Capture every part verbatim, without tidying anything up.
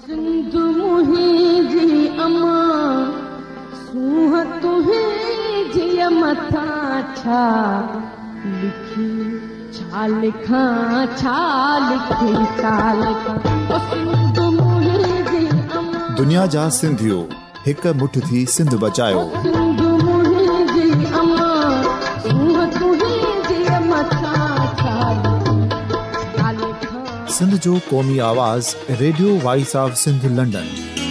सिंध मुहिंजी अमा सूह तुहिंजी मथा छा लिखी छा लिखां छा लिखी छा लिखां ओ सिंध मुहिंजी अमा दुनिया जा सिंधियो हिक मुठ थी सिंध बचायो सिंध मुहिंजी अमा सूह तुहिंजी मथा छा सिंध जो क़ौमी आवाज़ radio voice of Sindh London.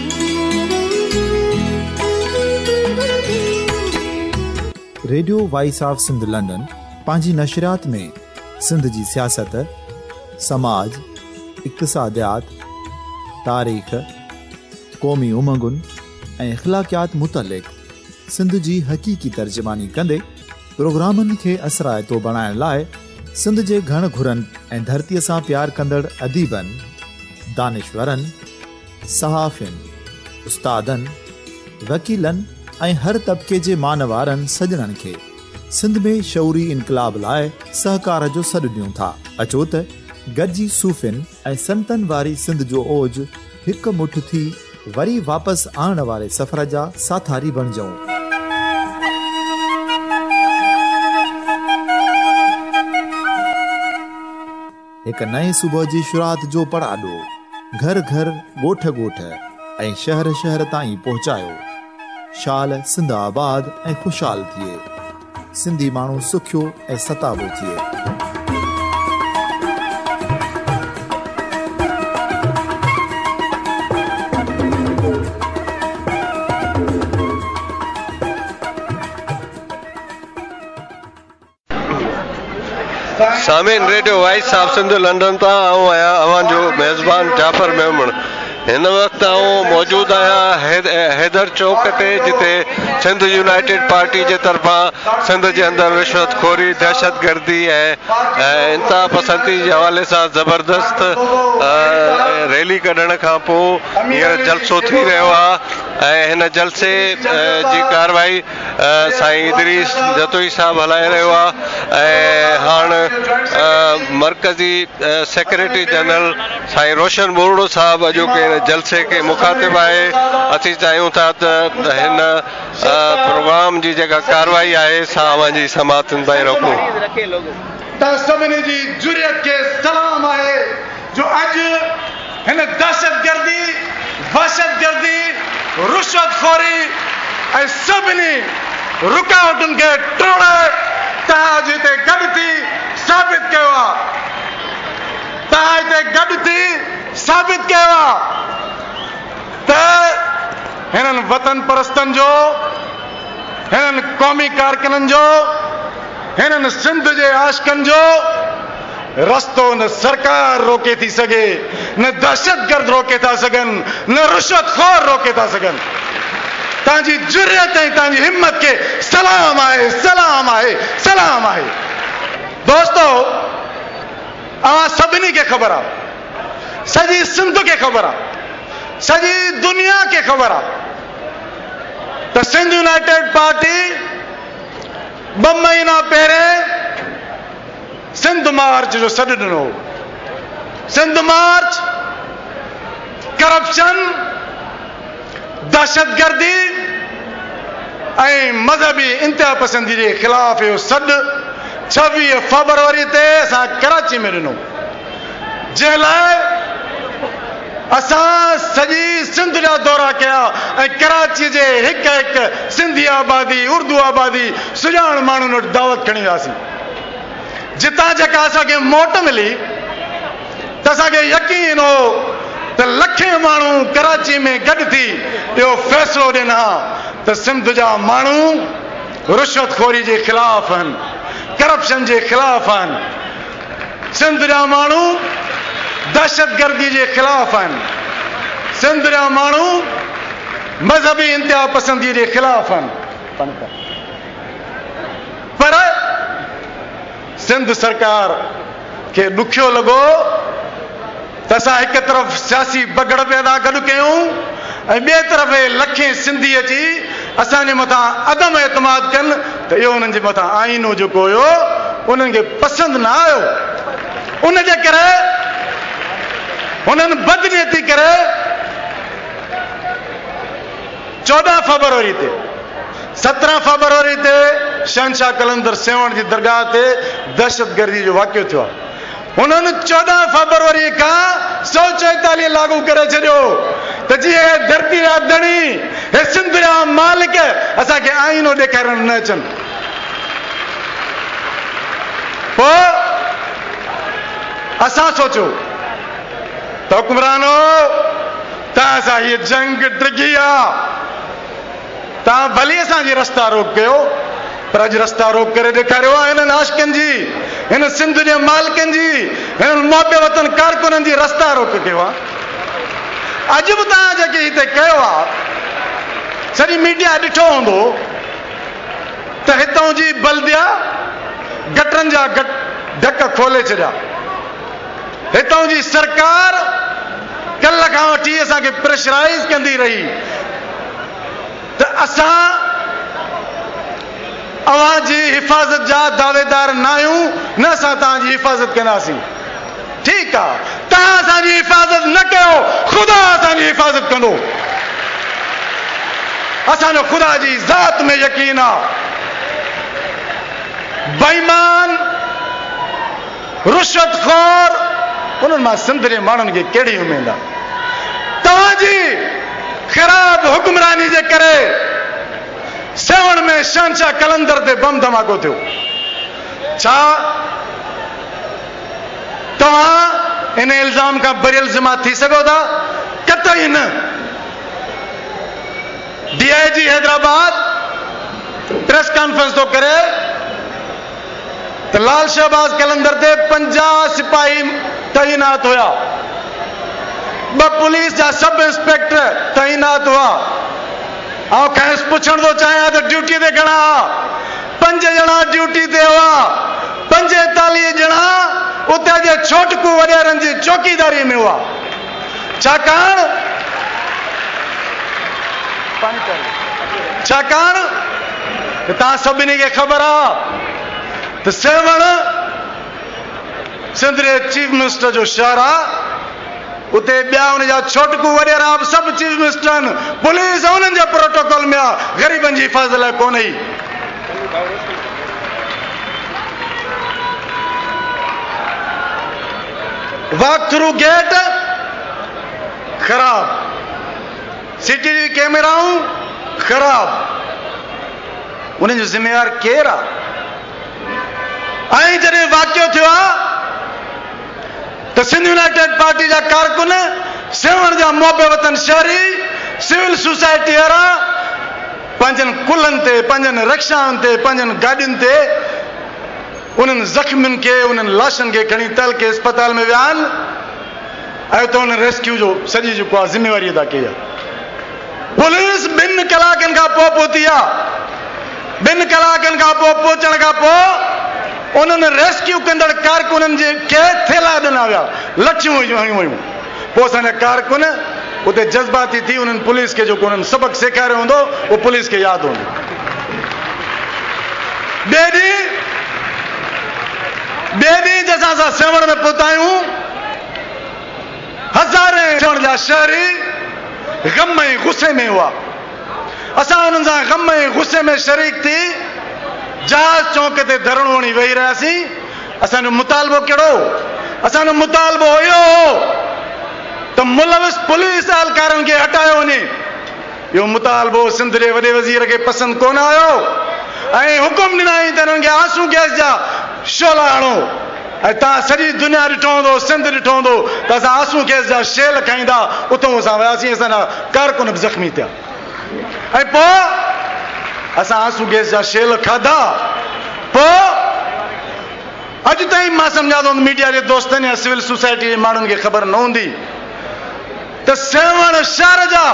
Radio voice of Sindh London पंहिंजी नशरियात में सिंध जी सियासत, समाज, इक़्तिसादियात, तारीख़, क़ौमी उमंगुनि ऐं अख़लाक़ियात मुतलिक़ सिंध जी हक़ीक़ी तर्जुमानी कंदे प्रोग्रामनि खे असराइतो बणाइण लाइ सिंध जे घण घुरनि ऐं धरतीअ सां प्यार कंदड़ अदीबनि, दानिशवरनि, सहाफ़ियुनि, उस्तादनि, वकीलनि ऐं हर तबिके जे मानवारनि सजणनि खे सिंध में शऊरी इनक़लाब लाइ सहकार जो सॾु ॾियूं था। अचो त गॾिजी सूफ़ियुनि ऐं संतनि वारी सिंध जो ओज हिक मुठ थी वरी वापसि आणण वारे सफ़र जा साथारी बणिजऊं। एक नए सुबह जी शुरुआत जो पड़ाडो घर घर ॻोठ ॻोठ ऐं शहर शहर ताईं पहुचायो। शाल सिंध आबाद ऐं खुशहाल थिए, सिंधी माण्हू सुखियो ऐं सताबो थिए। सामीन radio voice of Sindh London ता आऊं आहियां अवां जो मेज़बान जाफ़र मेमण। हिन वक़्तु आऊं मौजूदु आहियां हैदर चौक ते, जिते सिंध यूनाइटेड पार्टी जे तरफ़ां सिंध जे अंदरि रिश्वतखोरी, दहशतगर्दी ऐं इंतिहा पसंदी जे हवाले सां ज़बरदस्त रैली कढण खां पोइ हींअर जलसो थी रहियो आहे ऐं हिन जलसे जी कार्रवाई साईं इदरीस जतोई साहब हलाए रहियो आहे ऐं हाणे मरकज़ी सेक्रेटरी जनरल साईं रोशन बोरड़ो साहब अॼोके जलसे के मुखातिब आहे। असीं चाहियूं था त हिन प्रोग्राम जी जेका कार्रवाई आहे सा अवांजी समातनि ताईं रोकूं। त सभिनी जी जुरियत खे सलाम आहे जो अॼु हिन दहशतगर्दी, वहशतगर्दी, रुश्वतखोरी ऐं सभिनी रुकावटुनि खे टोड़े तव्हां हिते गॾु थी साबित कयो आहे तव्हां हिते गॾु थी साबित कयो आहे त हिननि वतन परस्तनि जो, हिननि क़ौमी कारकुननि जो, हिननि सिंध जे आशिकनि जो रस्तो न सरकार रोके थी सघे, न दहशतगर्द रोके था सघनि, न रुश्वतखोर रोके था सघनि। तव्हांजी जुरियत ऐं तव्हांजी हिम्मत खे सलाम आहे, सलाम आहे, सलाम आहे। दोस्तो, अवां सभिनी खे ख़बर आहे, सॼी सिंध खे ख़बर आहे, सॼी दुनिया खे ख़बर आहे त सिंध यूनाइटेड पार्टी ॿ महीना पहिरें सिंध मार्च जो सॾु ॾिनो। सिंध मार्च करप्शन, दहशतगर्दी ऐं मज़हबी इंतिहा पसंदी जे ख़िलाफ़ इहो सॾु छवीह फरवरी ते असां कराची में ॾिनो, जंहिं लाइ असां सॼी सिंध जा दौरा कया ऐं कराची जे हिकु हिकु सिंधी आबादी, उर्दू आबादी, सुञाण माण्हुनि वटि दावत खणी वियासीं। जितां जेका असांखे मोट मिली त असांखे यकीन हो त लखे माण्हू कराची में गॾु थी इहो फ़ैसिलो ॾिना त सिंध जा माण्हू रुश्वतखोरी जे ख़िलाफ़ आहिनि, करप्शन जे ख़िलाफ़ आहिनि, सिंध जा माण्हू दहशतगर्दी जे ख़िलाफ़ आहिनि, सिंध जा माण्हू मज़हबी इंतिहा पसंदी जे ख़िलाफ़ आहिनि। पर सिंध सरकार खे ॾुखियो लॻो त असां हिकु तरफ़ सियासी बगड़ पैदा गॾु कयूं ऐं ॿिए तरफ़ लखे सिंधी अची असांजे मथां अदम एतमाद कनि त इहो उन्हनि जे मथां आईनो जेको हुयो उन्हनि खे पसंदि न आयो। उन जे करे हुननि बदनीयती करे फरवरी ते सत्रहं फरवरी ते शहनशाह कलंदर सेवण जी दरगाह ते दहशतगर्दी जो वाक़ियो थियो आहे। उन्होंने चौदह फरवरी का सौ चौतालीस लागू करे छो तो जी धरती रा धणी हे सिंध रा मालिक असा के आईनो देखारण न अचन। पो असा सोचो तो हुक्मरानो ता असा ये जंग डिगी आ ता भली असा जी रस्ता रोक कयो पर अज रस्ता रोक करे देखारियो आ इन आशिकन जी इन सिंध जे मालिकन जी इन मोहबे वतन कारकुनन जी रस्ता रोक कयो आ। अज भी ता जेके हिते कयो आ सॼी मीडिया ॾिठो हूंदो त हितां जी बल्दिया गटरनि जा ढक खोले छॾिया। हितां जी सरकार कल्ह खां वठी असांखे प्रेशराइज़ कंदी रही त असां अवां जी हिफ़ाज़त जा दावेदार न आहियूं न असां तव्हांजी हिफ़ाज़त कंदासीं। ठीकु आहे तव्हां असांजी हिफ़ाज़त न कयो ख़ुदा असांजी हिफ़ाज़त कंदो। असांजो ख़ुदा जी ज़ात में यकीन आहे। बेईमान रुश्वतखोर उन्हनि मां सिंध जे माण्हुनि खे कहिड़ी उमेद आहे? तव्हांजी ख़राब हुक्मरानी जे करे सेवण में शहनशाह कलंदर ते बम धमाको थियो। छा तव्हां इन इल्ज़ाम खां बरियल ज़िमा थी सघो था? कतई न। D I G Hyderabad press conference तो करे तो लाल शहबाज कलंदर ते पंजाह सिपाही तैनात हुआ, ब पुलिस जा सब इंस्पेक्टर तैनात हुआ। ऐं कंहिं पुछण थो चाहियां त ड्यूटी ते घणा? पंज ॼणा ड्यूटी ते हुआ। पंजेतालीह ॼणा उते जे छोटकू वॾेरनि जी चौकीदारी में हुआ। छाकाणि छाकाणि तव्हां सभिनी खे ख़बर आहे त सेवण सिंध जे चीफ मिनिस्टर जो शहर आहे। उते ॿिया हुन जा छोटकू वॾेरा सभु चीफ मिनिस्टर आहिनि। पुलिस उन्हनि जे प्रोटोकॉल में आहे, ग़रीबनि जी हिफ़ाज़त लाइ कोन ई। वॉक थ्रू गेट ख़राब, सीसीटीवी कैमराऊं ख़राब, उन्हनि जो ज़िम्मेवार केरु आहे? ऐं जॾहिं वाक़ियो थियो आहे तो सिंध यूनाइटेड पार्टी जा कारकुन सेवण जा मोहबे वतन शहरी सिविल सोसाइटी वारा पंहिंजनि कुलनि ते पंहिंजनि रिक्शाउनि ते पंहिंजनि गाॾियुनि ते उन्हनि ज़ख़्मियुनि खे उन्हनि लाशनि खे खणी तल के अस्पताल में विया आहिनि ऐं उते उन्हनि रेस्क्यू जो सॼी जेको आहे ज़िम्मेवारी अदा कई आहे। पुलिस ॿिनि कलाकनि खां पोइ पहुती आहे। ॿिनि कलाकनि खां पोइ पहुचण खां पोइ उन्हनि रेस्क्यू कंदड़ कारकुननि जे खे थेला ॾिना विया, लठियूं हयूं हुयूं। पोइ असांजा कारकुन उते जज़्बाती थी उन्हनि पुलिस खे जेको उन्हनि सबक़ सेखारियो हूंदो उहो पुलिस खे यादि हूंदो। ॿिए ॾींहुं ॿिए ॾींहुं जंहिंसां असां सेवण में पहुता आहियूं, हज़ारे सेवण जा शहरी ग़म ऐं गुस्से में हुआ। असां उन्हनि सां ग़म ऐं गुस्से में शरीक थी जहाज चौक ते धरणो हणी वेही रहियासीं। असांजो मुतालबो कहिड़ो? असांजो मुतालबो हुयो त मुलविस पुलिस एहलकारनि खे हटायो वञे। इहो मुतालबो सिंध जे वॾे वज़ीर खे पसंदि कोन आयो ऐं हुकुम ॾिनाई त हिननि खे आंसू गैस जा शोला हणो। ऐं तव्हां सॼी दुनिया ॾिठो हूंदो, सिंध ॾिठो हूंदो त असां आंसू गैस जा शेल खाईंदा। उतां असां वियासीं, असांजा कारकुन बि ज़ख़्मी थिया ऐं पोइ असां आंसू गैस जा शेल खाधा। पोइ अॼु ताईं मां सम्झा थो मीडिया जे दोस्तनि या सिविल सोसाइटी जे माण्हुनि खे ख़बर न हूंदी त सेवण शहर जा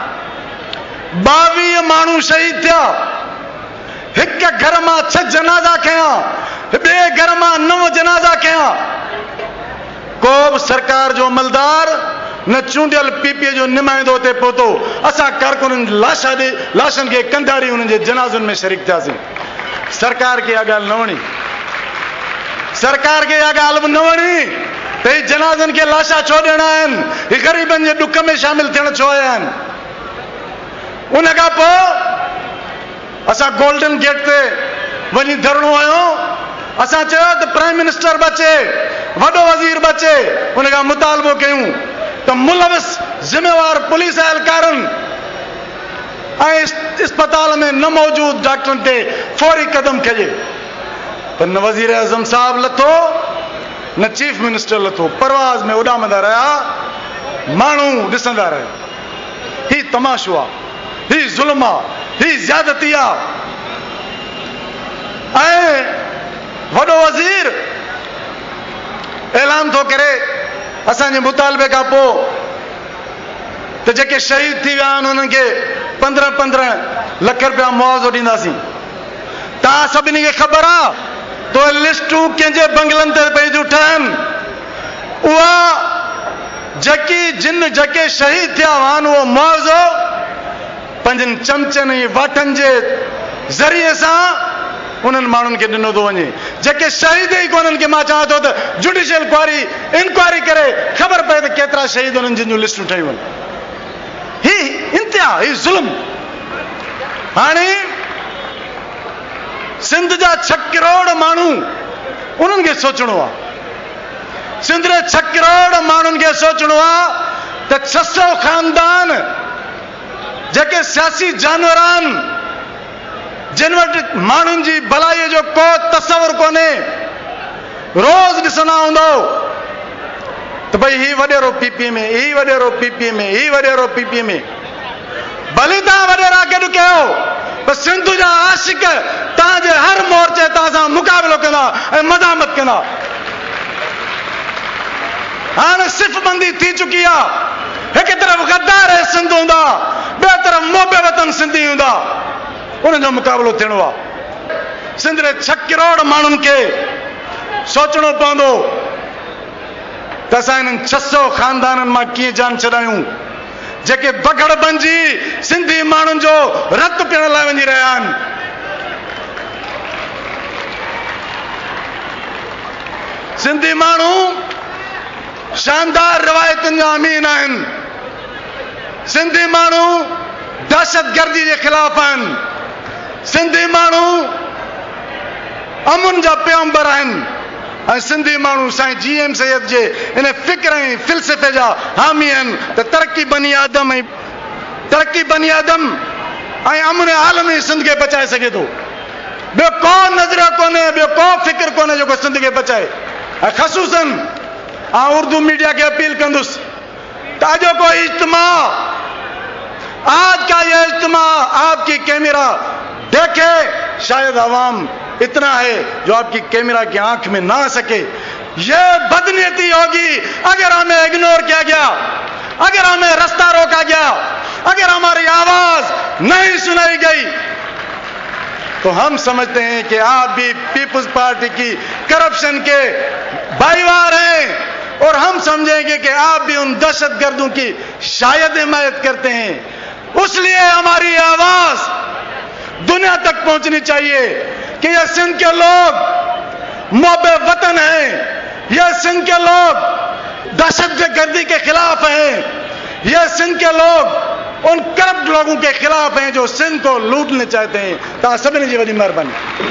ॿावीह माण्हू शहीद थिया। हिकु घर मां छह जनाज़ा खयां, ॿिए घर मां नव जनाज़ा खयां। को बि सरकार जो अमलदार न चूंडियल पीपीए जो नुमाइंदो ते पहुतो। असां कारकुननि लाशा ॾे लाशनि खे कंधारी उन्हनि जे जनाज़नि में शरीक थियासीं। सरकार खे इहा ॻाल्हि न वणी। सरकार खे इहा ॻाल्हि बि न वणी त ही जनाज़नि खे लाशा छो ॾियणा आहिनि, ही ग़रीबनि जे ॾुख में शामिल थियण छो आया आहिनि। उन खां पोइ असां गोल्डन गेट ते वञी धरणो आयो। असां चयो त प्राइम मिनिस्टर बि अचे, वॾो वज़ीर बि अचे, उन खां मुतालबो कयूं त मुलविस ज़िम्मेवार पुलिस एहलकारनि ऐं इस्पताल में न मौजूद डॉक्टरनि ते फौरी कदम खजे। पर न वज़ीर आज़म साहब लथो, न चीफ मिनिस्टर लथो, परवाज़ में उॾामंदा रहिया, माण्हू ॾिसंदा रहिया। ही तमाशो आहे, ही ज़ुल्म आहे, ही ज़्यादती आहे। ऐं वॾो वज़ीर ऐलान थो करे असांजे मुतालबे खां पोइ त जेके शहीद थी विया आहिनि उन्हनि खे पंद्रहं पंद्रहं लख रुपया मुआवज़ो ॾींदासीं। तव्हां सभिनी खे ख़बर आहे तो लिस्टूं कंहिंजे बंगलनि ते पयूं ठहनि, उहा जेकी जिन जेके शहीद थिया हुआ आहिनि उहो मुआवज़ो पंहिंजनि चमचनि ऐं वाठनि जे ज़रिए सां उन्हनि माण्हुनि खे ॾिनो थो वञे। जेके शहीद ई कोन्हनि खे मां चवां थो त जुडिशियल इंक्वायरी इंक्वायरी करे ख़बर पए त केतिरा शहीद उन्हनि जिन जूं लिस्टूं ठहियूं आहिनि। ही इंतिहा, ही ज़ुल्म। हाणे सिंध जा छह करोड़ माण्हू उन्हनि खे सोचणो आहे, सिंध जे छह करोड़ माण्हुनि खे सोचणो आहे त छह सौ ख़ानदान जेके सियासी जानवर आहिनि, जिन वटि माण्हुनि जी भलाईअ जो को तसवुर कोन्हे, रोज़ ॾिसंदा हूंदो त भई ही वॾेरो पीपीए में, ही वॾेरो पीपीए में, ही वॾेरो पीपीए में। भली तव्हां वॾेरा गॾु कयो, पर सिंध जा आशिक तव्हांजे हर मोर्चे तव्हां सां मुक़ाबिलो कंदा ऐं मज़ामत कंदा। हाणे सिफ़बंदी थी चुकी आहे। हिकु तरफ़ गद्दार ऐं सिंध हूंदा, ॿिए तरफ़ मोबे वतन सिंधी हूंदा, उन्हनि जो मुक़ाबिलो थियणो आहे। सिंध जे छह करोड़ माण्हुनि खे सोचणो पवंदो त असां हिननि छह सौ ख़ानदाननि मां कीअं जान छॾायूं जेके बगड़ बंजी सिंधी माण्हुनि जो रत पीअण लाइ वञी रहिया आहिनि। सिंधी माण्हू शानदार रिवायतुनि जा अमीन आहिनि। सिंधी माण्हू दहशतगर्दी जे ख़िलाफ़ आहिनि। सिंधी माण्हू अमुन जा पैगंबर आहिनि ऐं सिंधी माण्हू साईं जी एम सैयद जे इन फ़िक्र ऐं फ़िलसफ़े जा हामी आहिनि त तरक़ी बनी आदम ऐं तरक़ी बनी आदम ऐं अमुन आलम ई सिंध खे बचाए सघे थो। ॿियो को नज़रियो कोन्हे, ॿियो को फ़िक्र कोन्हे जेको सिंध खे बचाए। ऐं ख़ुसूसन आउं उर्दू मीडिया खे अपील कंदुसि त अॼोको इज्तिमा, आज का ये इज्तिमा आपकी कैमरा देखे, शायद आवाम इतना है जो आपकी कैमरा की आंख में ना आ सके। ये बदनीयती होगी अगर हमें इग्नोर किया गया, अगर हमें रास्ता रोका गया, अगर हमारी आवाज नहीं सुनाई गई। तो हम समझते हैं कि आप भी पीपुल्स पार्टी की करप्शन के भाईवार हैं और हम समझेंगे कि आप भी उन दहशतगर्दों की शायद हिमायत करते हैं। इसलिए हमारी आवाज दुनिया तक पहुंचनी चाहिए कि ये सिंध के लोग मोबे वतन हैं, ये सिंध के लोग दहशतगर्दी के खिलाफ हैं, ये सिंध के लोग उन करप्ट लोगों के खिलाफ हैं जो सिंध को लूटने चाहते हैं। तव्हां सभिनी जी वॾी महिरबानी।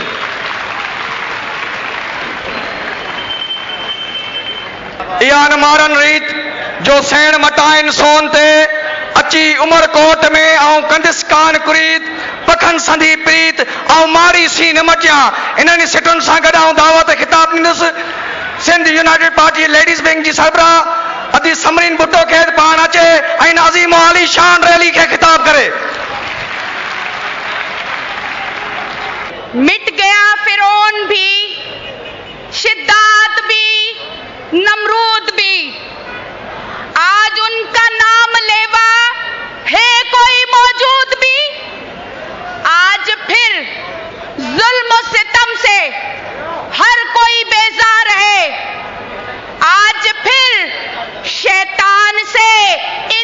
इहा न मारन रीत जो सेण मटाइन सोन ते अची उमर कोट में ऐं कंदिस कान कुरीत पखन संधी प्रीत ऐं मारी सी न मटिया। इन्हनि सिटुनि सां गॾु आउं दावत ख़िताब ॾींदुसि Sindh united party ladies wing जी सरबराह अदी समरीन भुट्टो खे पाण अचे ऐं नाज़ीम अली शान रैली खे ख़िताब करे। मिट गया फिरौन भी, शिद्दात भी, नमरूद भी, आज उनका नाम लेवा है कोई मौजूद भी। आज फिर जुल्म सितम से हर कोई बेजार है, आज फिर शैतान से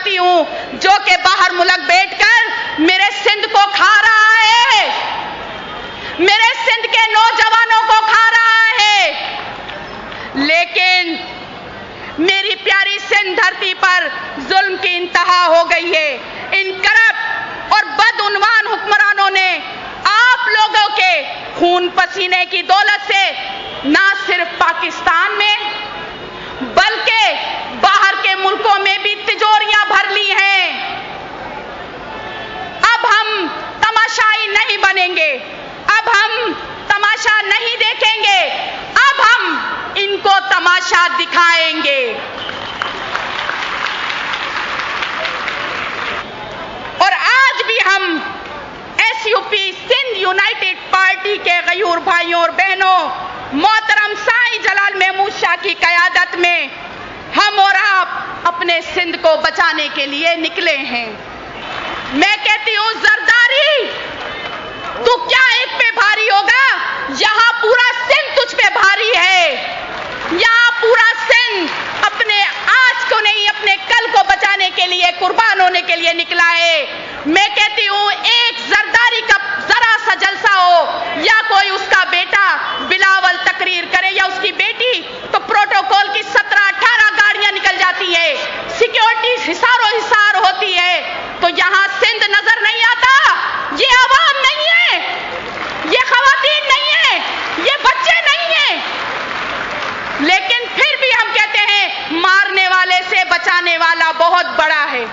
सकती हूँ, जो कि बाहर मुल्क बैठकर मेरे सिंध को खा रहा है, मेरे सिंध के नौजवानों को खा रहा है। लेकिन मेरी प्यारी सिंध धरती पर जुल्म की इंतहा हो गई है। इन करप्ट और बदउनवान हुक्मरानों ने आप लोगों के खून पसीने की दौलत से ना सिर्फ पाकिस्तान में बल्कि बाहर के मुल्कों में भी तिजोरियां भर ली हैं। अब हम तमाशाई नहीं बनेंगे, अब हम तमाशा नहीं देखेंगे, अब हम इनको तमाशा दिखाएंगे। और आज भी हम एसयूपी सिंध यूनाइटेड पार्टी के गयूर भाइयों और बहनों, मोहतरम साईं जलाल महमूद शाह की क़यादत में हम और आप अपने सिंध को बचाने के लिए निकले हैं। मैं कहती हूं, जरदारी तू क्या एक पे भारी होगा, यहां पूरा सिंध तुझ पे भारी है। यहां पूरा सिंध अपने आज को नहीं, अपने कल को बचाने के लिए, कुर्बान होने के लिए निकला है। मैं कहती हूं, एक जरदारी का जरा सा जलसा हो या कोई उसका बेटा बिलावल तकरीर करे या उसकी बेटी, तो प्रोटोकॉल की सत्रह अठारह गाड़ियां निकल जाती है, सिक्योरिटी हिसारों हिसार होती है। तो यहां सिंध नजर नहीं आता। ये आवाम नहीं है, ये खवातीन नहीं है, ये बच्चे नहीं हैं। लेकिन फिर भी हम कहते हैं, मारने वाले से बचाने वाला बहुत बड़ा है।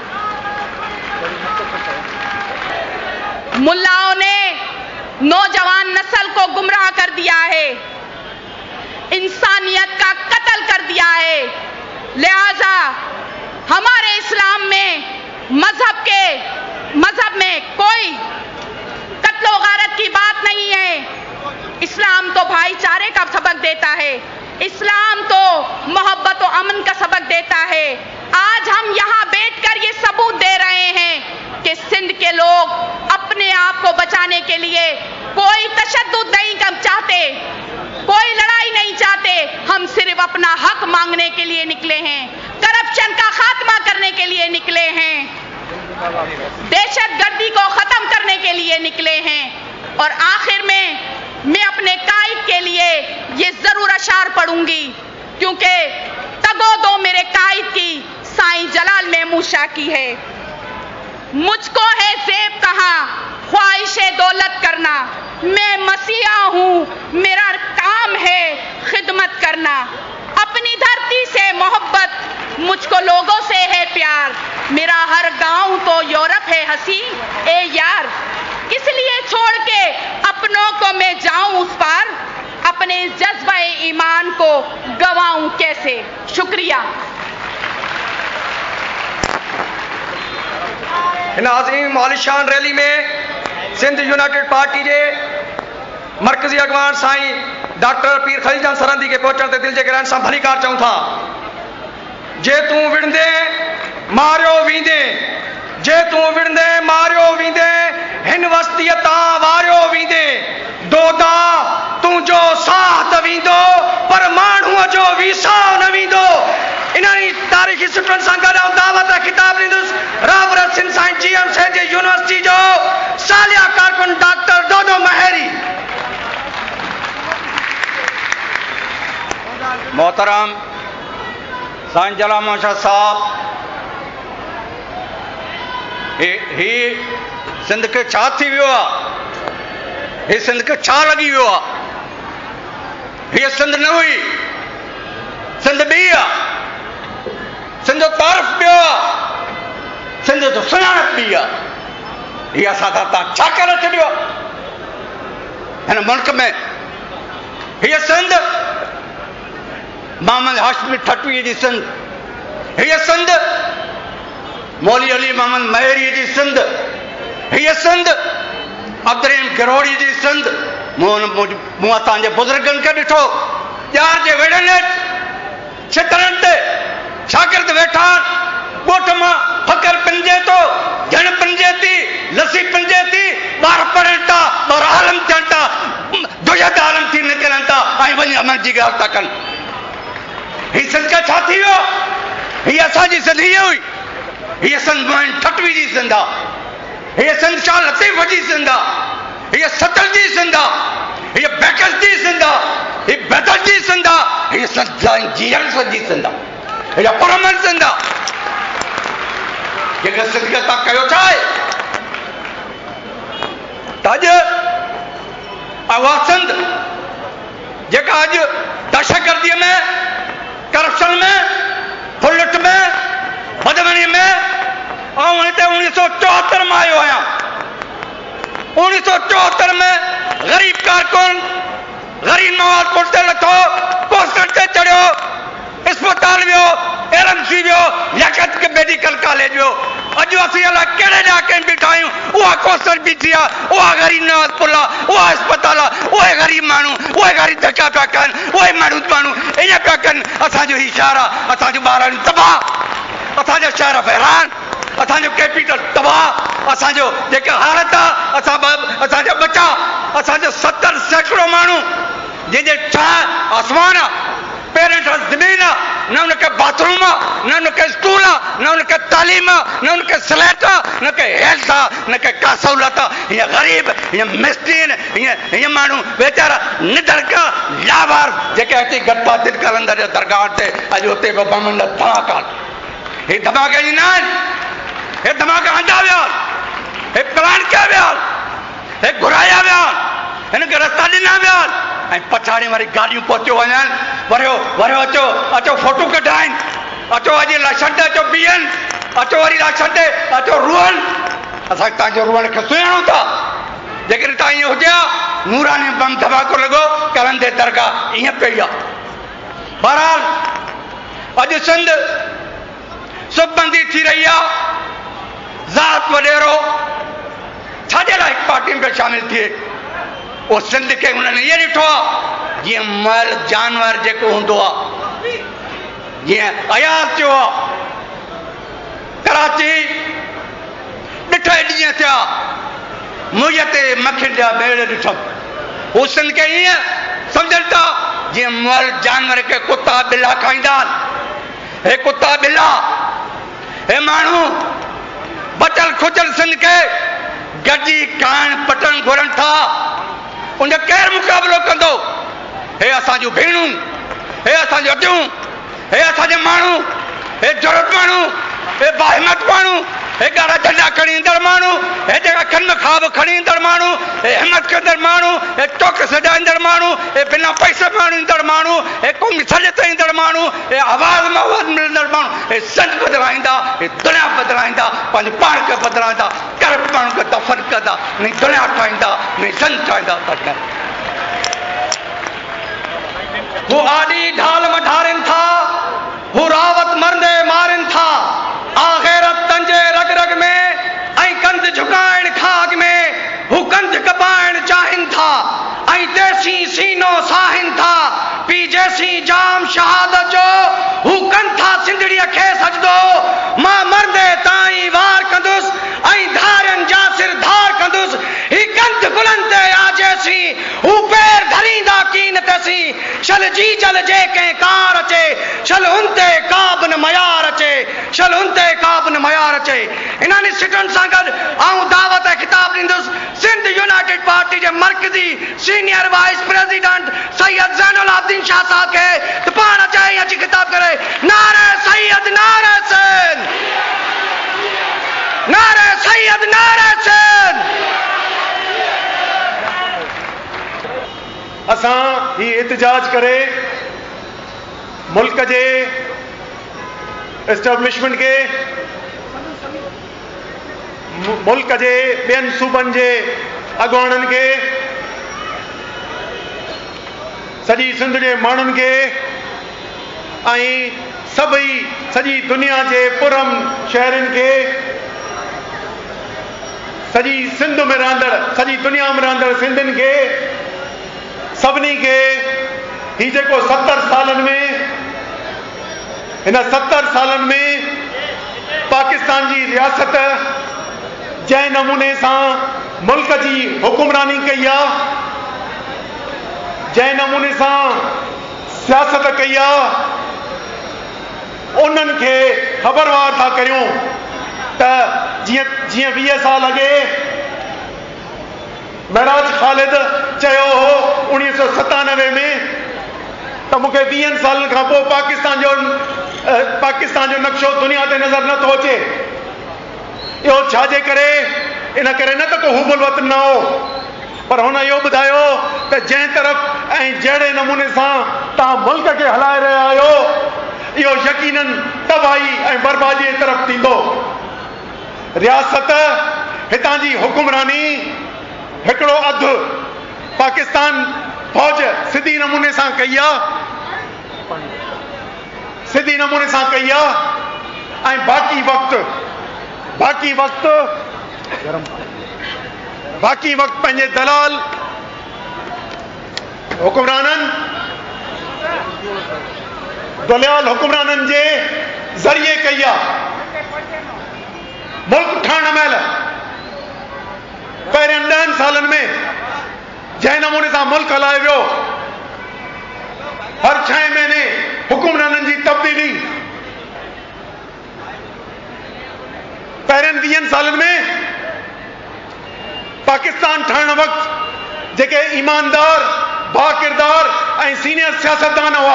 मुल्लाओं ने नौजवान नस्ल को गुमराह कर दिया है, इंसानियत का कत्ल कर दिया है। लिहाजा हमारे इस्लाम में मजहब के मजहब में कोई कत्लो गारत की बात नहीं है। इस्लाम तो भाईचारे का सबक देता है, इस्लाम तो मोहब्बत और अमन का सबक देता है। आज हम यहाँ बैठकर ये सबूत दे रहे हैं कि सिंध के लोग अपने आप को बचाने के लिए कोई तशद्दुद नहीं कर चाहते, कोई लड़ाई नहीं चाहते। हम सिर्फ अपना हक मांगने के लिए निकले हैं, करप्शन का खात्मा करने के लिए निकले हैं, दहशतगर्दी को खत्म करने के लिए निकले हैं। और आखिर में मैं अपने कायद के लिए ये जरूर अशार पढ़ूंगी, क्योंकि तगोदो मेरे कायद की साईं जलाल महमूद शाह की है। मुझको है ज़ेब कहां ख्वाहिशे दौलत करना, मैं मसीहा हूं, मेरा काम है खिदमत करना। अपनी धरती से मोहब्बत, मुझको लोगों से है प्यार, मेरा हर गांव तो यूरोप है हंसी ए यार। इसलिए छोड़ के अपनों को मैं जाऊं उस पार, अपने जज्बे ईमान को गवाऊं कैसे। शुक्रिया। इन आज़ीम आलिशान रैली में सिंध यूनाइटेड पार्टी के मरकजी अगवान साईं डॉक्टर पीर खलीजान सरंदी के पहुंचण ते दिल जे गिरान सां भलीकार चऊं था। जे तूं विढ़ंदे मारियो वींदे, जे तूं विढ़ंदे मारियो वींदे, हिन वस्तीअ तां वारियो वींदे। दोदा तुंहिंजो साथ वींदो पर माण्हूअ जो वीसाउ न वींदो। इन्हनि तारीख़ी सुठनि सां गॾु दावत खिताब ॾींदुसि रावरत सिंध साईं जी एम सी जी यूनिवर्सिटी जो सालिया कारकुन डॉक्टर दोदो महरी। मोहतरम साईं जलाल महमूद शाह साहब, ही सिंध के छा थी वियो आहे, ही सिंध के छा लॻी वियो आहे। हीअ सिंध न हुई, सिंध ॿी आहे, सिंध जो तारीफ़ ॿियो आहे, सिंध जो सुञाणप ॿी आहे। हीअ असां खां तव्हां छा करे छॾियो हिन मुल्क में। हीअ सिंध मोहम्मद हाशमी ठटवीअ जी सिंध, हीअ सिंध मौली अली मोहम्मद महरी जी सिंध, हीअ सिंध अब्दुल गिरोड़ी जी सिंध। मूं असांजे बुज़ुर्गनि खे ॾिठो, ॼार जे वेड़नि छितरनि ते शागिर्द वेठा, ॻोठ मां फ़कर पिंजे थो, झण पिंजे थी, लसी पिंजे थी, ॿार पढ़नि था, ॿार आलम थियनि था, दुयद आलम थी निकिरनि था ऐं वञी अमन जी ॻाल्हि था कनि। ही सिंध खे छा थी वियो? हीअ असांजी सिंध हीअ हुई। हीअ संद मोहन ठटवी जी सिंध आहे, हीअ संद शाह लतीफ़ जी सिंध आहे, हीअ सतल जी सिंध आहे, हीअ बेकस जी सिंध आहे, हीअ बेदल जी सिंध आहे, हीअ संद जीएल जी सिंध आहे, हीअ पुरमन सिंध आहे। जेका सिंध खे तव्हां कयो छा आहे त अॼु उहा सिंध जेका अॼु दहशतगर्दीअ में, करप्शन में, फुलट में, बदमणी में, ऐं हिते उणिवीह सौ चोहतरि में आयो आहियां। उणिवीह सौ चोहतरि में ग़रीब कारकुन ग़रीब नवाज़ पुर ते लथो, पोस्टर ते चढ़ियो, अस्पताल वियो, एरमसी वियो, लियाकत के मेडिकल कॉलेज वियो। अॼु असीं अलाए कहिड़े ॾाके में बीठा आहियूं, उहा कोस्टर बीठी आहे, उहा ग़रीब नवाज़ पुल आहे, उहा अस्पताल आहे, उहे ग़रीब माण्हू, उहे ग़रीब धका पिया कनि, उहे माण्हू माण्हू ईअं पिया कनि। असांजो हीउ शहर आहे, असांजो ॿार तबाह, असांजो शहर हैरान, असांजो कैपिटल तबाह, असांजो जेका हालत आहे, असां असांजा बचा, असांजो सतरि सैकड़ो माण्हू जंहिंजे छा आसमान आहे, पेरेंट ज़मीन आहे, न उनखे बाथरूम आहे, न उनखे स्कूल आहे, न उनखे तालीम आहे, न उनखे स्लेट आहे, न के हेल्थ आहे, न के का सहूलियत आहे। हीअं ग़रीब, हीअं मिस्कीन, हीअं हीअं माण्हू वीचारा निधड़का लावार जेके हिते गटपा दिलकल अंदरि दरगाह ते अॼु हुते बि बमनि धमाका, हे धमाके जी न आहिनि, हे धमाका हंधा विया, हे प्लान कया विया, हे घुराया विया, हिनखे रस्ता ॾिना विया, ऐं पछाड़ी वारी गाॾियूं पहुचियो वञनि, वरियो वरियो अचो अचो फोटू कढाइनि, अचो अॼु इलेक्शन ते अचो बीहनि, अचो वरी इलेक्शन ते अचो रुअनि। असां तव्हांजो रुअण खे सुञाणूं था। जेकॾहिं तव्हां ईअं हुजे हा नूरानी बम धमाको लॻो करंदे दरगाह ईअं पई आहे। बहरहाल अॼु सिंध सुबबंदी थी रही आहे, ज़ात वॾेरो छाजे लाइ हिकु पार्टी में शामिल थिए। उहो सिंध खे हुननि ईअं ॾिठो आहे जीअं मल जानवर जेको हूंदो आहे, जीअं अयार थियो आहे। कराची ॾिठे ॾींहं थिया, मुंहिंजे ते मखियुनि जा बेड़ ॾिठमि। हू सिंध खे ईअं सम्झनि था जीअं मल जानवर खे कुता बिला खाईंदा आहिनि। हे कुता बिला, हे माण्हू बचल खुचल सिंध खे गॾिजी खाइण पटण घुरनि था। उन केरु मुक़ाबिलो कंदो? हे असांजूं भेणूं, हे असांजूं अटियूं, हे असांजे माण्हू, हे ज़रूरत माण्हू, हे बाहिमत माण्हू, हे ॻाढ़ा झंडा खणी ईंदड़ माण्हू, हे जेका खन खाब खणी ईंदड़ माण्हू, हे हिमत कंदड़ माण्हू, हे टोक सॼाईंदड़ माण्हू, हे बिना पैसे माण्हू ईंदड़ माण्हू, हे क़ौमी सॾ ते ईंदड़ माण्हू, हे आवाज़ में आवाज़ मिलंदड़ माण्हू, हे संत बदिलाईंदा, हे दुनिया बदिलाईंदा, पंहिंजे पाण खे बदिलाईंदा, करप्ट माण्हू खे दफ़न कंदा, न दुनिया ठाहींदा, न संत ठाहींदा। हू आॾी ढाल मढारनि था, हू रावत मरंदे मारनि था, आख़िरत तंजे रग रग में ऐं कंध झुकाइण खाग में हू कंध कपाइण चाहिनि था, ऐं देसी सीनो साहिनि था, पी जैसी जाम शहादत जो हू कनि था सिंधड़ीअ खे सजदो। मां मरंदे ताईं वार कंदुसि ऐं धारनि जा सिर धार कंदुसि। ही कंध गुलनि ते आजेसी, हू पैर धरींदा कीन तेसी, शल जी जल जे कंहिं कार अचे, शल हुन ते का बि न मयार अचे, शल हुन ते का बि न मयार अचे। इन्हनि सिटनि सां गॾु आऊं दावत ऐं ख़िताब ॾींदुसि सिंध यूनाइटेड पार्टी जे मर्कज़ी senior vice president Syed Zainul Abidin Shah Sahab खे त पाण अचे ऐं अची ख़िताब करे। नारे सैयद, नारे सिंध, नारे सैयद, नारे सिंध। असां ही एहतजाज करे मुल्क जे एस्टेब्लिशमेंट के, मुल्क जे ॿियनि सूबनि जे अॻुवाणनि खे, सॼी सिंध जे माण्हुनि खे ऐं सभई सॼी दुनिया जे पुरम शहरनि खे, सॼी सिंध में रहंदड़, सॼी दुनिया में रहंदड़ सिंधियुनि खे, सभिनी खे ही जेको सतरि सालनि में, हिन सतरि सालनि में पाकिस्तान जी रियासत जंहिं नमूने सां मुल्क जी हुकुमरानी कई आहे, जंहिं नमूने सां सियासत कई आहे, उन्हनि खे ख़बरवार था करियूं त जीअं जीअं वीह साल अॻे महराज ख़ालिद चयो हो उणिवीह सौ सतानवे में त मूंखे वीहनि सालनि खां पोइ पाकिस्तान जो पाकिस्तान जो नक्शो दुनिया ते नज़र नथो अचे। इहो छाजे करे? इन करे न त को हुबुल वतन न हो, पर हुन इहो ॿुधायो त जंहिं तरफ़ ऐं जहिड़े नमूने सां तव्हां मुल्क खे हलाए रहिया आहियो इहो यकीनन तबाही ऐं बर्बादीअ जी तरफ़ थींदो। रियासत हितां जी हुकुमरानी हिकिड़ो अधु पाकिस्तान फौज सिधी नमूने सां कई आहे सिधी नमूने सां कई आहे ऐं बाक़ी वक़्तु बाक़ी वक़्तु बाक़ी वक़्तु पंहिंजे दलाल हुकुमराननि दलाल हुकुमराननि जे ज़रिए कई आहे। मुल्क ठाहिण महिल पहिरियनि ॾहनि सालनि में जंहिं नमूने सां मुल्क हलाए वियो, हर छह महीने हुकुमराननि जी तब्दीली, पहिरियनि वीहनि सालनि में पाकिस्तान ठाहिण वक़्तु जेके ईमानदार बाकिरदार ऐं सीनियर सियासतदान हुआ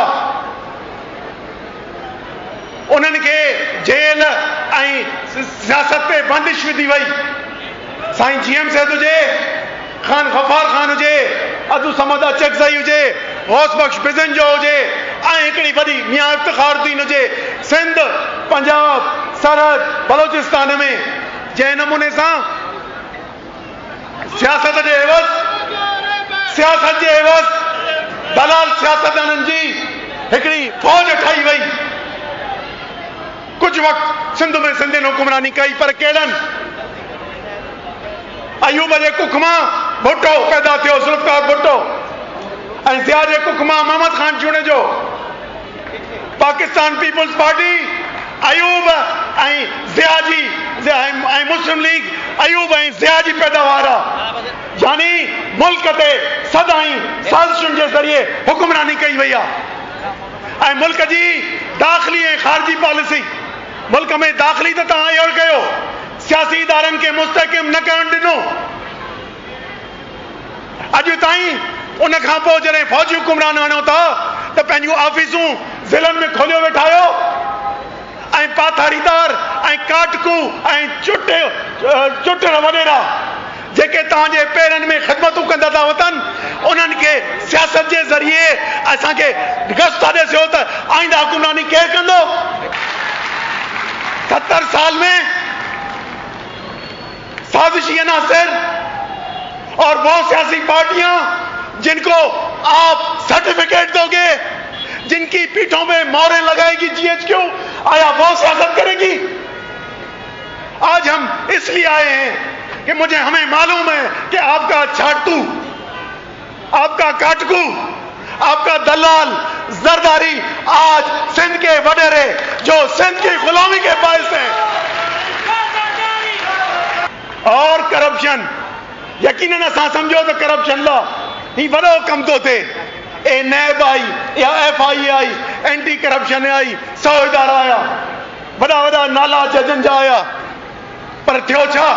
उन्हनि खे जेल ऐं सियासत ते बंदिश विधी वई। साईं जी एम सैद हुजे, खान गफ़ार खान हुजे, अब्दुल समद अचकज़ई हुजे, गौस बख्श बिज़न जो हुजे ऐं हिकिड़ी वॾी मियां इफ्तिखारुद्दीन हुजे, सिंध पंजाब सरहद बलोचिस्तान में जंहिं नमूने सां सियासत जे एवज़ सियासत जे एवज़ दलाल सियासतदाननि जी हिकिड़ी फौज ठाही वई। कुझु वक़्तु सिंध में सिंधियुनि हुकुमरानी कई, पर केॾनि अयूब जे कुख मां भुट्टो पैदा थियो, ज़ुल्फ़िकार भुट्टो, ऐं ज़िया जे कुख मां मोहम्मद खान चूणे जो। पाकिस्तान पीपुल्स पार्टी अयूब ऐं ज़िया जी ऐं मुस्लिम लीग अयूब ऐं ज़िया जी पैदावार आहे। यानी मुल्क ते सदाई साज़िशुनि जे ज़रिए हुकुमरानी कई वई आहे। ऐं मुल्क जी दाख़िली ऐं ख़ारिजी पॉलिसी, मुल्क में दाख़िली त तव्हां इहो कयो, सियासी इदारनि खे मुस्तहकिम न करणु ॾिनो। अॼु ताईं उन खां पोइ जॾहिं फौजी हुकुमरान आणियो था त पंहिंजूं ऑफिसूं ज़िलनि में खोलियो वेठा आहियो ऐं पाथाड़ीदार ऐं काटकू ऐं चुट चुटड़ वॾेरा जेके तव्हांजे पेरनि में ख़िदमतूं कंदा था वतन उन्हनि खे सियासत जे ज़रिए असांखे गस्त था ॾिसियो त आईंदा हुकुमरानी केरु कंदो। सत्तर साल में साजिशी अनासर और वो सियासी पार्टियां जिनको आप सर्टिफिकेट दोगे, जिनकी पीठों में मोहरें लगाएगी जीएचक्यू, आया वो सियासत करेगी? आज हम इसलिए आए हैं कि मुझे हमें मालूम है कि आपका छाटू, आपका काटकू, आपका दलाल जरदारी आज सिंध के वडेरे जो सिंध की गुलामी के बायस हैं, और करप्शन यकीनन असां समझो तो करप्शन ला ही वॾो कम तो थे। ए नैब आई या एफ आई आई एंटी करप्शन आई, सौ इदारा आया, वॾा वॾा नाला जजनि जा आया, पर थियो छा?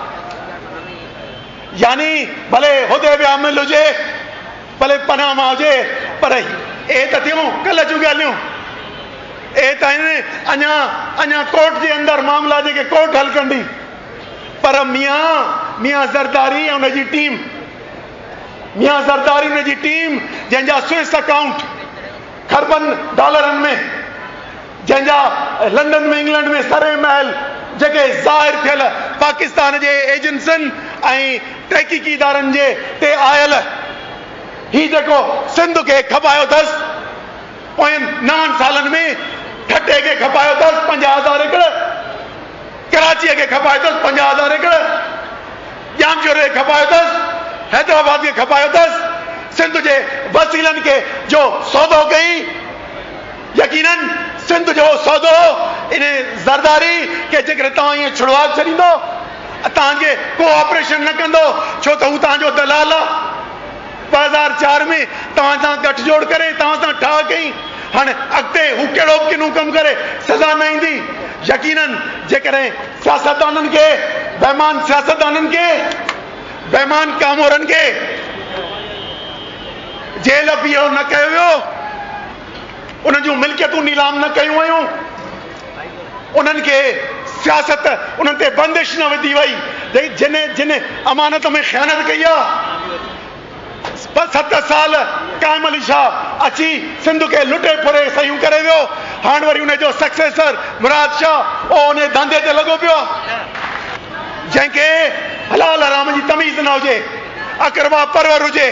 यानी भले हुदे बि आमिल हुजे, भले पनामा हुजे, पर ए त थियूं कल्ह जूं ॻाल्हियूं। ए त आहिनि अञा अञा कोर्ट जे अंदरि मामला जेके कोर्ट हल कंदी, पर मियां मियां ज़रदारी ऐं हुनजी टीम मियां ज़रदारी हुनजी टीम जंहिंजा स्विस अकाउंट खरबनि डॉलरनि में, जंहिंजा लंडन में इंग्लैंड में सरे महल जेके ज़ाहिर थियल पाकिस्तान जे एजेंसियुनि ऐं तहक़ीक़ी इदारनि जे ते आयल, ही जेको सिंध खे खपायो अथसि पोयनि नवनि सालनि में, ठटे खे खपायो अथसि पंजाह हज़ार एकड़, कराचीअ खे खपायो अथसि पंजाह हज़ार एकड़, जामशोरे खे खपायो अथसि, हैदराबाद खे खपायो अथसि, सिंध जे वसीलनि खे जो सौदो कई, यकीनन सिंध जो सौदो इन ज़रदारी के जेकर तव्हां ईअं छुड़वा छॾींदो, तव्हांखे को ऑपरेशन न कंदो, छो त हू तव्हांजो दलाल आहे। ॿ हज़ार चारि में तव्हां सां गठजोड़ करे तव्हां सां ठाह कई, हाणे अॻिते हू कहिड़ो बि किनो कमु करे सज़ा न ईंदी। यकीनन जेकॾहिं सियासतदाननि खे बेईमान सियासतदाननि खे बेईमान कामोरनि खे जेल बीहो न कयो वियो, उन्हनि जूं मिल्कियतूं नीलाम न कयूं वयूं, उन्हनि खे सियासत उन्हनि ते बंदिश न विधी वई, जिन जिन अमानत में ख़यानत कई आहे। सत साल काइम अली शाह अची सिंध खे लुटे फुरे सयूं करे वियो, हाणे वरी उनजो सक्सेसर मुराद शाह ओ उन धंधे ते लॻो पियो, जंहिंखे हलाल हराम जी तमीज़ न हुजे, अकरबा परवर हुजे।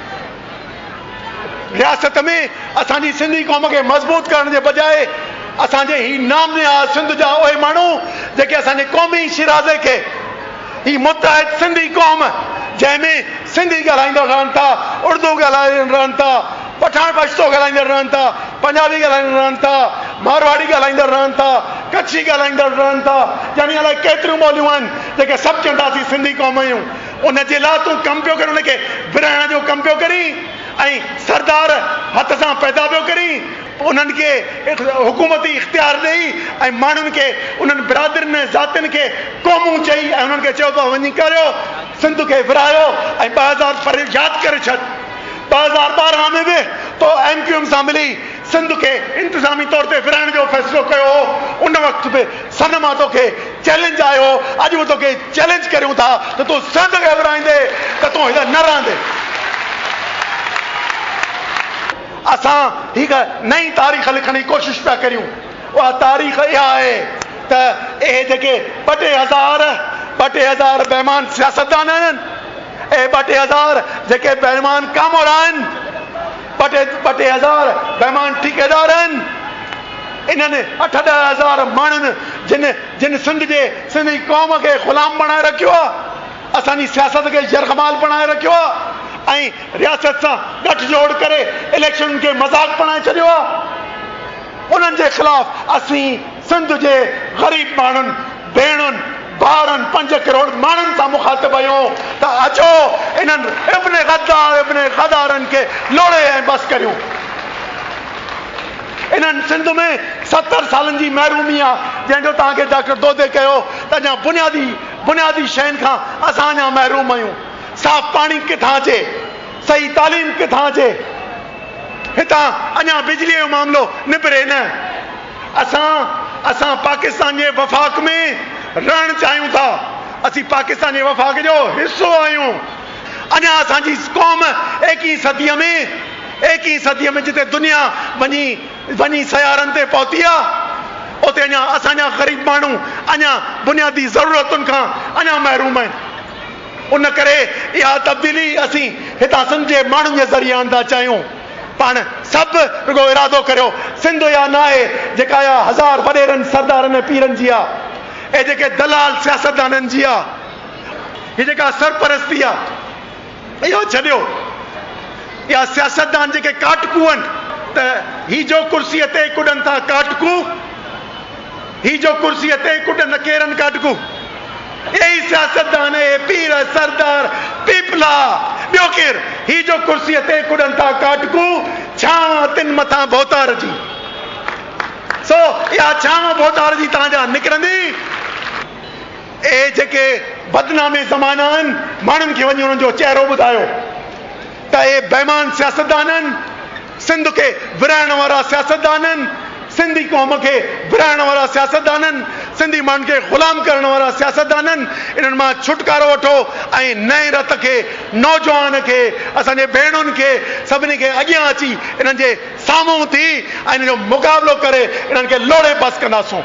रियासत में असांजी सिंधी क़ौम खे मज़बूत करण जे बजाए असांजे ही नामनिहाद सिंध जा उहे माण्हू जेके असांजे क़ौमी शिराज़े खे ही मुतहद सिंधी क़ौम जंहिंमें सिंधी ॻाल्हाईंदड़ रहनि था, उर्दू ॻाल्हाईंदड़ रहनि था, पठान पश्तो ॻाल्हाईंदड़ रहनि था, पंजाबी ॻाल्हाईंदड़ रहनि था, मारवाड़ी ॻाल्हाईंदड़ रहनि था, कच्छी ॻाल्हाईंदड़ रहनि था, यानी अलाए केतिरियूं ॿोलियूं आहिनि जेके सभु चवनि था असीं सिंधी क़ौम आहियूं। उन जे लाइ तूं कमु पियो करी, उनखे विराइण जो कमु पियो करी ऐं सरदार हथ सां पैदा पियो करी, उन्हनि खे हुकूमती इख़्तियार ॾेई ऐं माण्हुनि खे उन्हनि बिरादरियुनि ज़ातियुनि खे क़ौमूं चई ऐं उन्हनि खे चयो पियो वञी करियो सिंध खे विरायो ऐं ॿ हज़ार पर यादि करे छॾ ॿ हज़ार ॿारहं में बि तो एम क्यू एम सां मिली सिंध खे इंतिज़ामी तौर ते विराइण जो फ़ैसिलो कयो हो। उन वक़्तु बि सन मां तोखे चैलेंज आयो, अॼु बि तोखे चैलेंज करियूं था त तूं सिंध खे विराईंदे त तूं हिते न रहंदे। असां हिकु नई तारीख़ लिखण जी कोशिशि पिया करियूं, उहा तारीख़ इहा आहे त इहे जेके ॿ टे हज़ार ॿ टे हज़ार बेईमान सियासतदान आहिनि ऐं ॿ टे हज़ार जेके बेईमान कामोर आहिनि, ॿ टे ॿ टे हज़ार बेईमान ठेकेदार आहिनि, इन्हनि अठ ॾह हज़ार माण्हुनि जिन जिन सिंध जे सिंधी क़ौम खे ग़ुलाम बणाए रखियो आहे, असांजी सियासत खे यरग़माल बणाए रखियो आहे ऐं रियासत सां गठजोड़ करे इलेक्शन खे मज़ाक बणाए छॾियो आहे। उन्हनि जे ख़िलाफ़ असीं सिंध जे ग़रीब माण्हुनि, भेणुनि, भाउरनि, पंज करोड़ माण्हुनि सां मुखातिब आहियूं त अचो इन्हनि इब्न गद्दार इब्न गद्दारनि खे लोड़े ऐं बस करियूं। इन्हनि सिंध में सतरि सालनि जी महिरूमी आहे, जंहिंजो तव्हांखे डॉक्टर दोदे कयो त अञा बुनियादी बुनियादी शयुनि खां असां अञा महिरूम आहियूं। साफ़ पाणी किथां अचे, सही तालीम किथां अचे, हितां अञा बिजलीअ जो मामिलो निबिरे न। असां असां पाकिस्तान जे वफ़ाक़ में रहणु चाहियूं था, असीं पाकिस्तान जे वफ़ाक़ जो हिसो आहियूं। अञा असांजी क़ौम एकवीह सदीअ में एकवीह सदीअ में जिते दुनिया वञी वञी सयारनि ते पहुती आहे, उते अञा असांजा ग़रीब माण्हू अञा बुनियादी ज़रूरतुनि खां अञा महिरूम आहिनि। उन करे इहा तब्दीली असीं हितां सिंध जे माण्हुनि जे ज़रिए आणंदा चाहियूं। पाण सभु रुगो इरादो करियो, सिंध इहा न आहे जेका इहा हज़ार वॾेरनि सरदारनि पीरनि जी आहे, ऐं जेके दलाल सियासतदाननि जी आहे, हीअ जेका सरपरस्ती आहे इहो छॾियो। इहा सियासतदान जेके काटकू आहिनि त ही जो कुर्सीअ ते कुॾनि था काटकू, ही जो कुर्सीअ ते कुॾनि केरनि काटकू, यही सियासतदान है, पीर सरदार पीपला ॿियो केरु, ही जो कुर्सीअ ते कुॾनि था काटकू, छांव तिन मथां भोतार जी। सो इहा छांव भोतार जी तव्हांजा निकिरंदी। ए जेके बदनामी ज़माना आहिनि, माण्हुनि खे वञी हुननि जो चहिरो ॿुधायो त हे बेईमान सियासतदान आहिनि, सिंध खे विराइण वारा सियासतदान आहिनि, सिंधी क़ौम खे विराइण वारा सियासतदान आहिनि, सिंधी माण्हुनि खे ग़ुलाम करण वारा सियासतदान आहिनि। इन्हनि मां छुटकारो वठो ऐं नए रत खे, नौजवान खे, असांजे भेणुनि खे सभिनी खे अॻियां अची इन्हनि जे साम्हूं थी ऐं हिन जो मुक़ाबिलो करे इन्हनि खे लोड़े बस कंदासूं।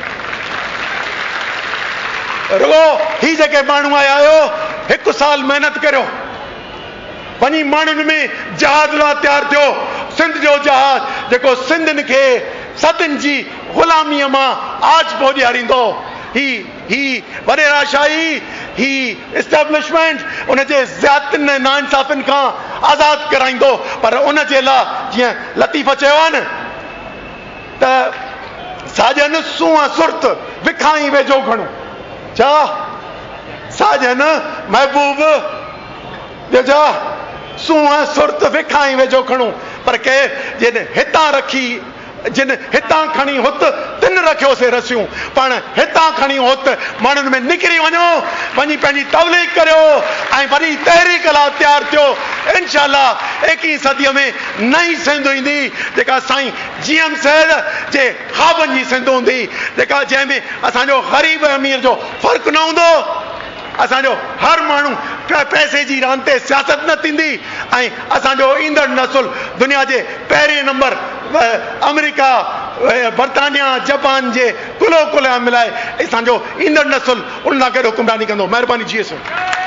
रुगो ही जेके माण्हू आया आहियो, हिकु साल महिनत करियो, वञी माण्हुनि में जहाज़ लाइ तयारु थियो। सिंध जो जहाज़ जेको सिंधियुनि खे सदियुनि जी ग़ुलामीअ मां आज पो ॾियारींदो, ही ही वॾेराशाही, ही इस्टेब्लिशमेंट उनजे ज़्यादतियुनि नाइंसाफ़ियुनि खां आज़ादु कराईंदो। पर उन जे लाइ जीअं लतीफ़ चयो आहे न त साजन सूंहं सुर्त विखाई वेझो घणो, छा साजन महबूब ॿियो छा सूंहं सुर्त विखाई वेझो खणो। पर के जॾहिं हितां रखी जिन हितां खणी हुत तिन रखियोसीं रसियूं पण हितां खणी हुत माण्हुनि में निकिरी वञो, वञी पंहिंजी तबलीग करियो ऐं वरी तहरीक लाइ तयारु थियो। इंशाअल्लाह एकवीह सदीअ में नई सिंध ईंदी जेका साईं जी एम सैद जे ख़्वाबनि जी सिंध हूंदी, जेका जंहिंमें असांजो ग़रीब अमीर जो फ़र्क़ु न हूंदो, असांजो हर माण्हू पैसे जी रांदि ते सियासत न थींदी ऐं असांजो ईंदड़ नसुल दुनिया जे पहिरें नंबर अमेरिका, बर्तानिया, जापान जे कुलो कुला मिलाए असांजो ईंदड़ नसुल उन लाइ कहिड़ो हुकुमरानी कंदो। महिरबानी जी सर।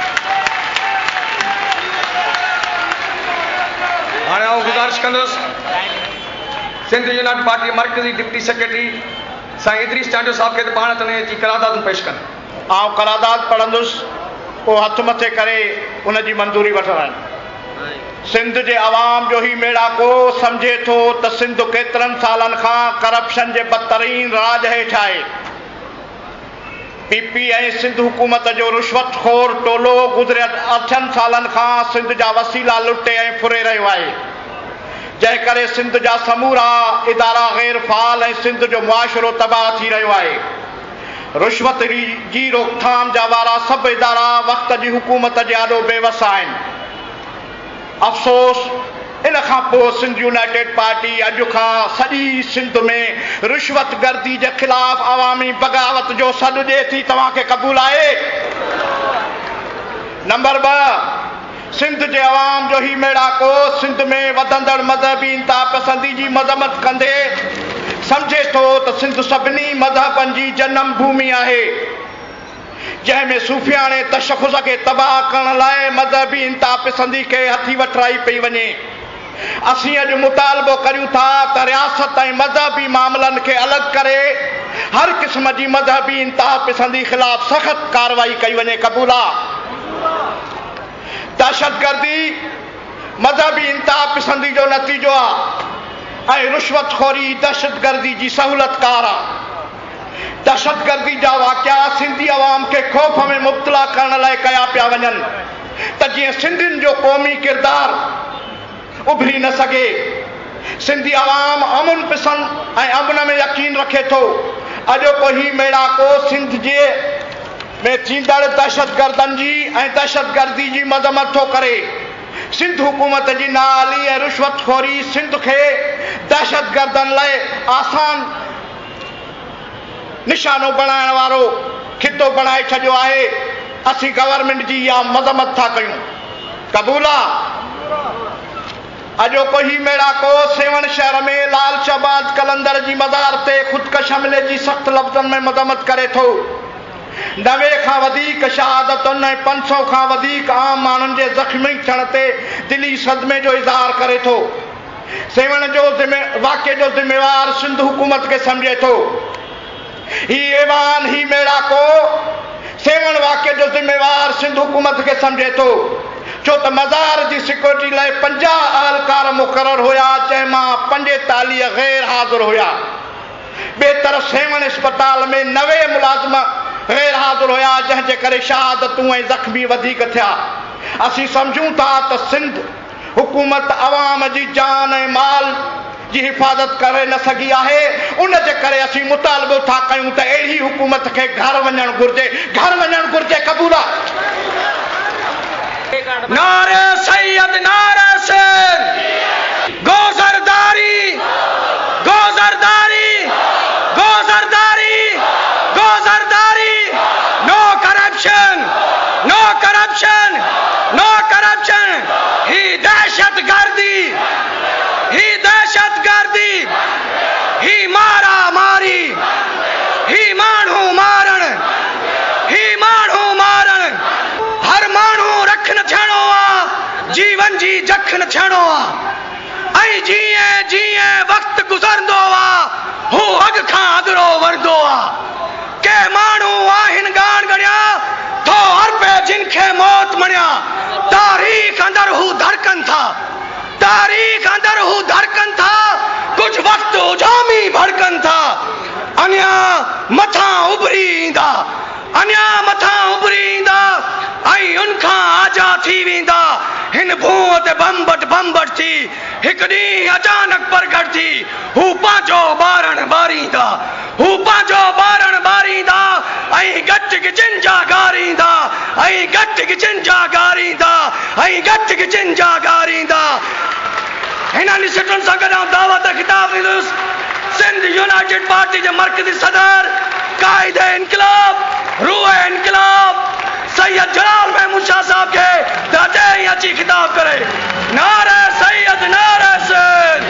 हाणे आउं गुज़ारिश कंदुसि सिंध यूनाइटेड पार्टी मर्कज़ी डिप्टी सेक्रेटरी साईं इदरीस चांडो साहब खे त पाण तने जी करारदादूं पेश कनि। आउं करारदाद पढ़ंदुसि, पोइ हथ मथे करे उनजी मंज़ूरी वठंदा आहिनि। सिंध जे अवाम जो ही मेड़ाको सम्झे थो त सिंध केतिरनि सालनि खां करप्शन जे बदतरीन राज हेठि आहे। पीपी ऐं सिंध हुकूमत जो रुश्वतखोर टोलो गुज़रियल अठनि सालनि खां सिंध जा वसीला लुटे ऐं फुरे रहियो आहे, जंहिं करे सिंध जा समूरा इदारा गैर फ़ाल ऐं सिंध जो मुआशिरो तबाह थी रहियो आहे। रुश्वत जी रोकथाम जा वारा सभु इदारा वक़्त जी हुकूमत जे आॾो बेवस आहिनि। अफ़सोस इन खां पोइ सिंध यूनाइटेड पार्टी अॼु खां सॼी सिंध में रुश्वत गर्दी जे ख़िलाफ़ अवामी बग़ावत जो सॾु ॾिए थी। तव्हांखे क़बूल आहे? नंबर ॿ, सिंध जे अवाम जो ही मेड़ाको सिंध में वधंदड़ मज़हबी इंतहा पसंदी जी मज़म्मत कंदे सम्झे थो त सिंध सभिनी मज़हबनि जी जनम भूमि आहे, जंहिंमें सूफ़ियाणे तशख़ुस खे तबाह करण लाइ मज़हबी इंतहा पसंदी खे हथी वठराई पई वञे। असीं अॼु मुतालबो करियूं था त रियासत ऐं मज़हबी मामलनि खे अलॻि करे हर क़िस्म जी मज़हबी इंतहा पसंदी ख़िलाफ़ सख़्त कार्रवाई कई वञे। क़बूल आहे? दहशतगर्दी मज़हबी इंतहा पसंदी जो नतीजो आहे ऐं रुश्वतखोरी दहशतगर्दी जी सहूलतकार आहे। दहशतगर्दी जा वाक़िया सिंधी अवाम खे ख़ौफ़ में मुब्तला करण लाइ कया पिया वञनि त जीअं सिंधियुनि जो क़ौमी किरदारु उभरी न सघे। सिंधी अवाम अमुन पसंद ऐं अमन में यकीन रखे थो। अॼोको ही मेड़ाको सिंध जे में थींदड़ दहशतगर्दनि जी ऐं दहशतगर्दी जी मज़म्मत थो करे। सिंध हुकूमत जी नाली ऐं रुश्वतखोरी सिंध खे दहशतगर्दनि लाइ आसान निशानो बणाइण वारो खितो बणाए छॾियो आहे। असीं गवर्नमेंट जी इहा मज़म्मत था कयूं। क़बूल आहे? अॼोको ही मेड़ाको सेवण शहर में लाल शहबाज कलंदर जी मज़ार ते ख़ुदकश हमले जी सख़्त लफ़्ज़नि में मज़म्मत करे थो। नवे खां वधीक शहादतुनि ऐं पंज सौ खां वधीक आम माण्हुनि जे ज़ख़्मी थियण ते दिली सदमे जो इज़हार करे थो। सेवण जो वाक़े जो ज़िम्मेवार सिंध हुकूमत खे सम्झे थो। ही ऐवान ही मेड़ाको सेवण वाक़े जो ज़िम्मेवार सिंध हुकूमत खे सम्झे थो, छो त मज़ार जी सिक्योरिटी लाइ पंजाह अहलकार मुक़ररु हुया, जंहिं मां पंजेतालीह गैर हाज़िर हुया। ॿिए तरफ़ सेवण अस्पताल में नवे मुलाज़िम गैर हाज़िर हुया, जंहिंजे करे शहादतूं ऐं ज़ख़्मी वधीक थिया। असीं सम्झूं था त सिंध हुकूमत अवाम जी जान ऐं माल जी हिफ़ाज़त करे न सघी आहे। उन जे करे असीं मुतालबो था कयूं त अहिड़ी हुकूमत खे घर वञणु घुर्जे, घर वञणु घुर्जे। क़बूल आहे? नारे सैयद, नारे सिंध, गोज़रदारी, गोज़रदारी, गोज़रदारी, गोज़रदारी, no corruption, no corruption, no corruption. ही दहशतगर्दी, ही दहशतगर्दी, ही मारा मारी, ही माण्हू मारण, ही माण्हू मारण। हर माण्हू रख न थियणो आहे, जीवन जी जख न थियणो आहे। ऐं जीअं जीअं वक़्तु गुज़रंदो आहे हू अॻ खां अॻिरो वरंदो आहे। के माण्हू आहिनि ॻाण ॻणिया थो अरबे जिन खे मौत मणिया, तारीख़ अंदरि हू धड़कनि था, तारीख़ अंदरि हू धड़कनि था, कुझु वक़्तु उजामी भड़कनि था। अञा मथां उभरी ईंदा, अञा मथां उभरी ईंदा ऐं उनखां आजा थी वेंदा। हिन भूअ ते बम्बट बम्बट थी एक ॾींहुं अचानक प्रगट थी हू पंहिंजो ॿारन ॿारींदा हू पंहिंजो ॿारन ॿारींदा ऐं घट गिचिन जा गारींदा ऐं घट गिचिन जा गारींदा ऐं घट गिचिन जा गारींदा हिननि सिटुनि सां गॾु दावत ख़िताब ॾींदुसि सिंध यूनाइटेड पार्टी जे मरकज़ी सदर काइद इनकलाब रूह इनकलाब सैयद जलाल महमूद शाह साहब के दादे ही अची खिताब करे नारे सैयद नारे सिंध।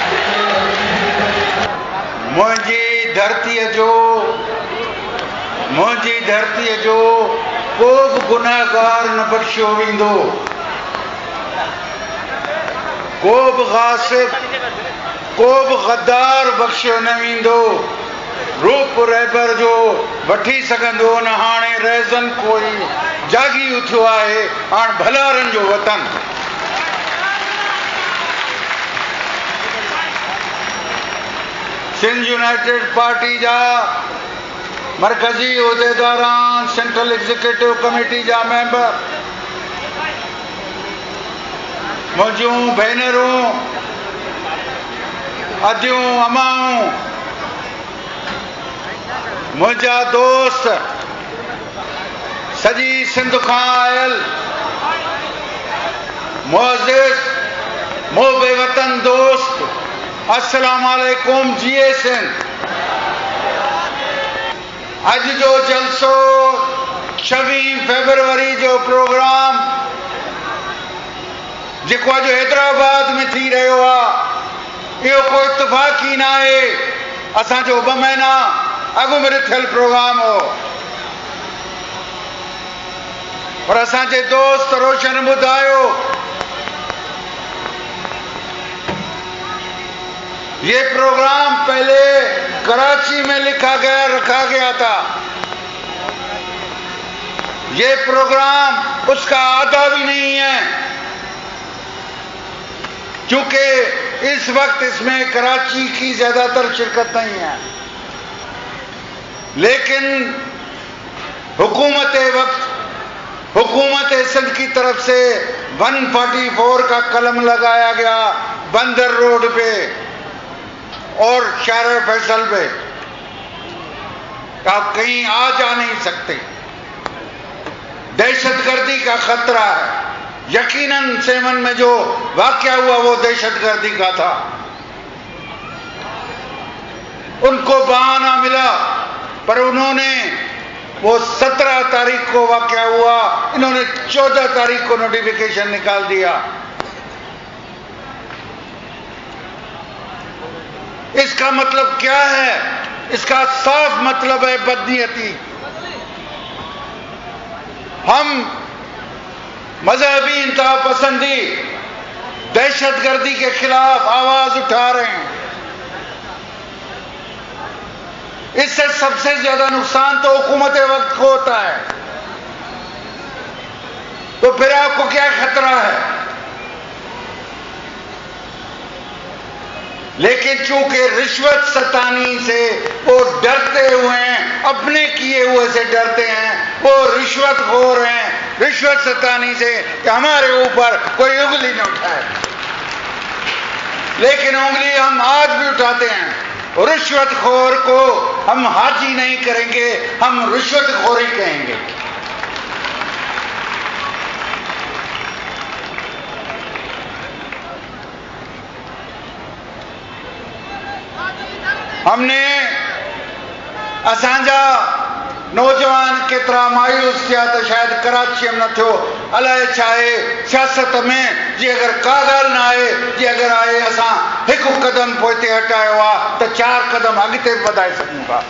मुंहिंजी धरतीअ जो मुंहिंजी धरतीअ जो को बि गुनाहगार न बख़्शियो वेंदो को बि गासिब को बि गद्दार बख़्शियो न वेंदो रूप रहबर जो वठी सघंदो न हाणे रहज़न कोई जागी उथियो आहे हाणे भलारनि जो वतन सिंध यूनाइटेड पार्टी जा मरकज़ी उहिदेदारान सेंट्रल एग्जीक्यूटिव कमेटी जा मेंबर मुंहिंजूं भेनरूं अदियूं अमाऊं मुंहिंजा दोस्त सॼी सिंध खां आयल मुअज़्ज़िज़ मोहबे वतन दोस्त अस्सलाम वालेकुम जिए सिंध। अॼु जो जलसो छवीह फरवरी जो प्रोग्राम जेको अॼु हैदराबाद में थी रहियो आहे इहो को इत्तफ़ाक़ी न आहे असांजो ॿ महीना अॻु में थियल प्रोग्राम हो पर असांजे दोस्त रोशन ॿुधायो ये प्रोग्राम पहले कराची में लिखा गया रखा गया था ये प्रोग्राम उसका आधा भी नहीं है क्योंकि इस वक्त इसमें कराची की ज्यादातर शिरकत नहीं है लेकिन हुकूमत वक्त हुकूमत सिंध की तरफ से एक सौ चौवालीस का कलम लगाया गया बंदर रोड पे और शहर फैसल पे आप कहीं आ जा नहीं सकते दहशतगर्दी का खतरा है यकीनन सेमन में जो वाकया हुआ वो दहशतगर्दी का था उनको बहाना मिला पर उन्होंने वो सत्रह तारीख को वाकया हुआ इन्होंने चौदह तारीख को नोटिफिकेशन निकाल दिया इसका मतलब क्या है इसका साफ मतलब है बदनीयती हम मजहबी इंतहा पसंदी दहशतगर्दी के खिलाफ आवाज उठा रहे हैं इससे सबसे ज्यादा नुकसान तो हुकूमत वक्त को होता है तो फिर आपको क्या खतरा है लेकिन चूंकि रिश्वत सतानी से वो डरते हुए हैं अपने किए हुए से डरते हैं वो रिश्वत खोर हैं रिश्वत सतानी से कि हमारे ऊपर कोई उंगली न उठाए लेकिन उंगली हम आज भी उठाते हैं रिश्वत खोर को हम हाजी नहीं करेंगे हम रिश्वत खोरी कहेंगे हमने असांजा नौजवान केतिरा मायूस थिया त शायदि कराची में न थियो अलाए छा आहे सियासत में जी अगरि का ॻाल्हि न आहे जी अगरि आहे असां हिकु कदम पोइते हटायो आहे त चार कदम अॻिते वधाए सघूं था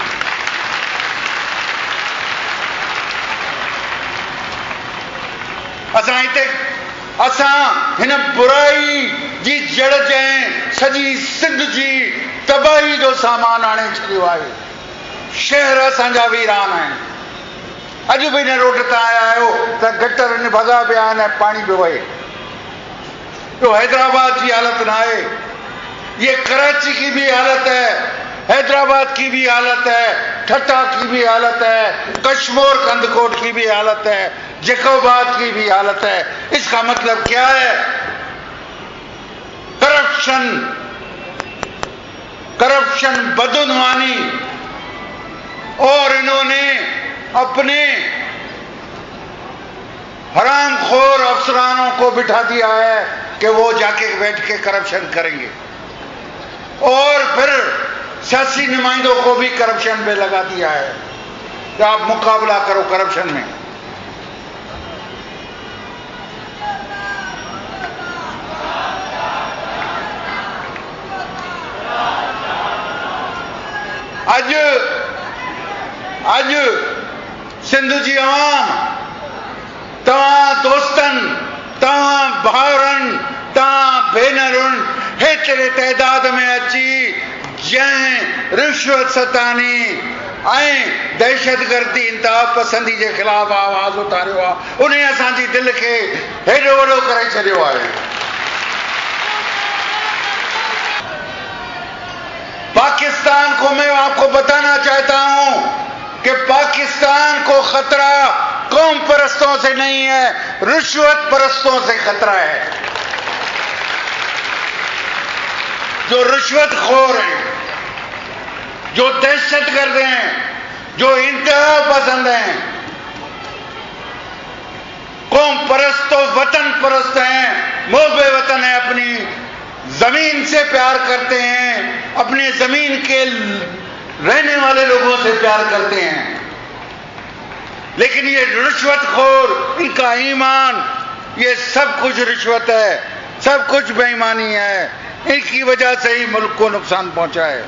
असां हिते असां हिन बुराई जी जड़ जंहिं सॼी सिंध जी तबाही जो सामान आणे छॾियो आहे शहर असांजा वीरान आहिनि अॼु बि हिन रोड तां आया आहियो त गटर भॻा पिया आहिनि ऐं पाणी पियो वहे तो हैदराबाद की हालत ना है, ये कराची की भी हालत है, हैदराबाद की भी हालत है, ठट्टा की भी हालत है, कश्मीर कंदकोट की भी हालत है, जैकोबाद की भी हालत है। इसका मतलब क्या है? करप्शन करप्शन बदनवानी, और इन्होंने अपने हरामखोर अफसरानों को बिठा दिया है कि वो जाके बैठ के करप्शन करेंगे, और फिर सियासी नुमाइंदों को भी करप्शन पे लगा दिया है कि आप मुकाबला करो करप्शन में। अज अज सिंध जी अवाम तव्हां दोस्तन, तव्हां भाउरनि, तव्हां भेनरुनि हेतिरे तइदाद में अची जंहिं रिश्वत सतानी ऐं दहशतगर्दी इंतहा पसंदी जे ख़िलाफ़ आवाज़ उतारियो आहे, उन असांजी दिलि खे हेॾो वॾो करे छॾियो आहे। पाकिस्तान को मैं आपको बताना चाहता हूं कि पाकिस्तान को खतरा कौम परस्तों से नहीं है, रिश्वत परस्तों से खतरा है। जो रिश्वतखोर हैं, जो दहशतगर्द हैं, जो इंतहा पसंद हैं, कौम परस्त तो वतन परस्त हैं, मोहब्बे वतन है, अपनी जमीन से प्यार करते हैं, अपने जमीन के रहने वाले लोगों से प्यार करते हैं। लेकिन ये रिश्वतखोर, इनका ईमान, ये सब कुछ रिश्वत है, सब कुछ बेईमानी है, इनकी वजह से ही मुल्क को नुकसान पहुंचा है।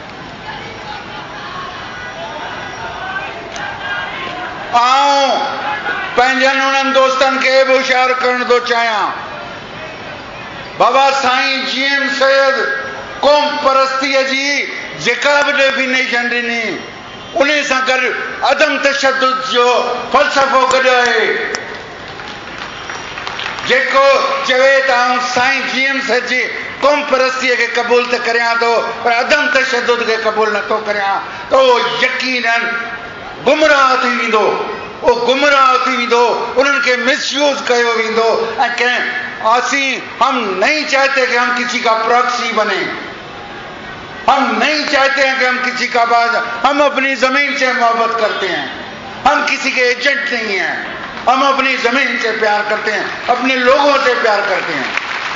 आऊं पंहिंजनि उन्हनि दोस्तनि खे बि होशियार करण थो चाहियां, बाबा साईं जी एम सैयद कौम परस्तीअ जी जेका बि डेफिनेशन ॾिनी, उन सां गॾु अदम तशद्दुद जो फ़लसफ़ो गॾु आहे, जेको चवे त आऊं साईं जी एम सैयद जी कौम परस्तीअ खे क़बूल त करियां थो पर अदम तशद्दुद खे क़बूल नथो करियां, त उहो यकीनन गुमराह थी वेंदो, वो गुमराह थी वेंदो, उन्हनि खे मिसयूज़ कयो वेंदो। ऐं कंहिं असी हम नहीं चाहते कि हम किसी का प्रॉक्सी बने, हम नहीं चाहते हैं कि हम किसी का बाज, हम अपनी जमीन से मोहब्बत करते हैं, हम किसी के एजेंट नहीं हैं, हम अपनी जमीन से प्यार करते हैं, अपने लोगों से प्यार करते हैं।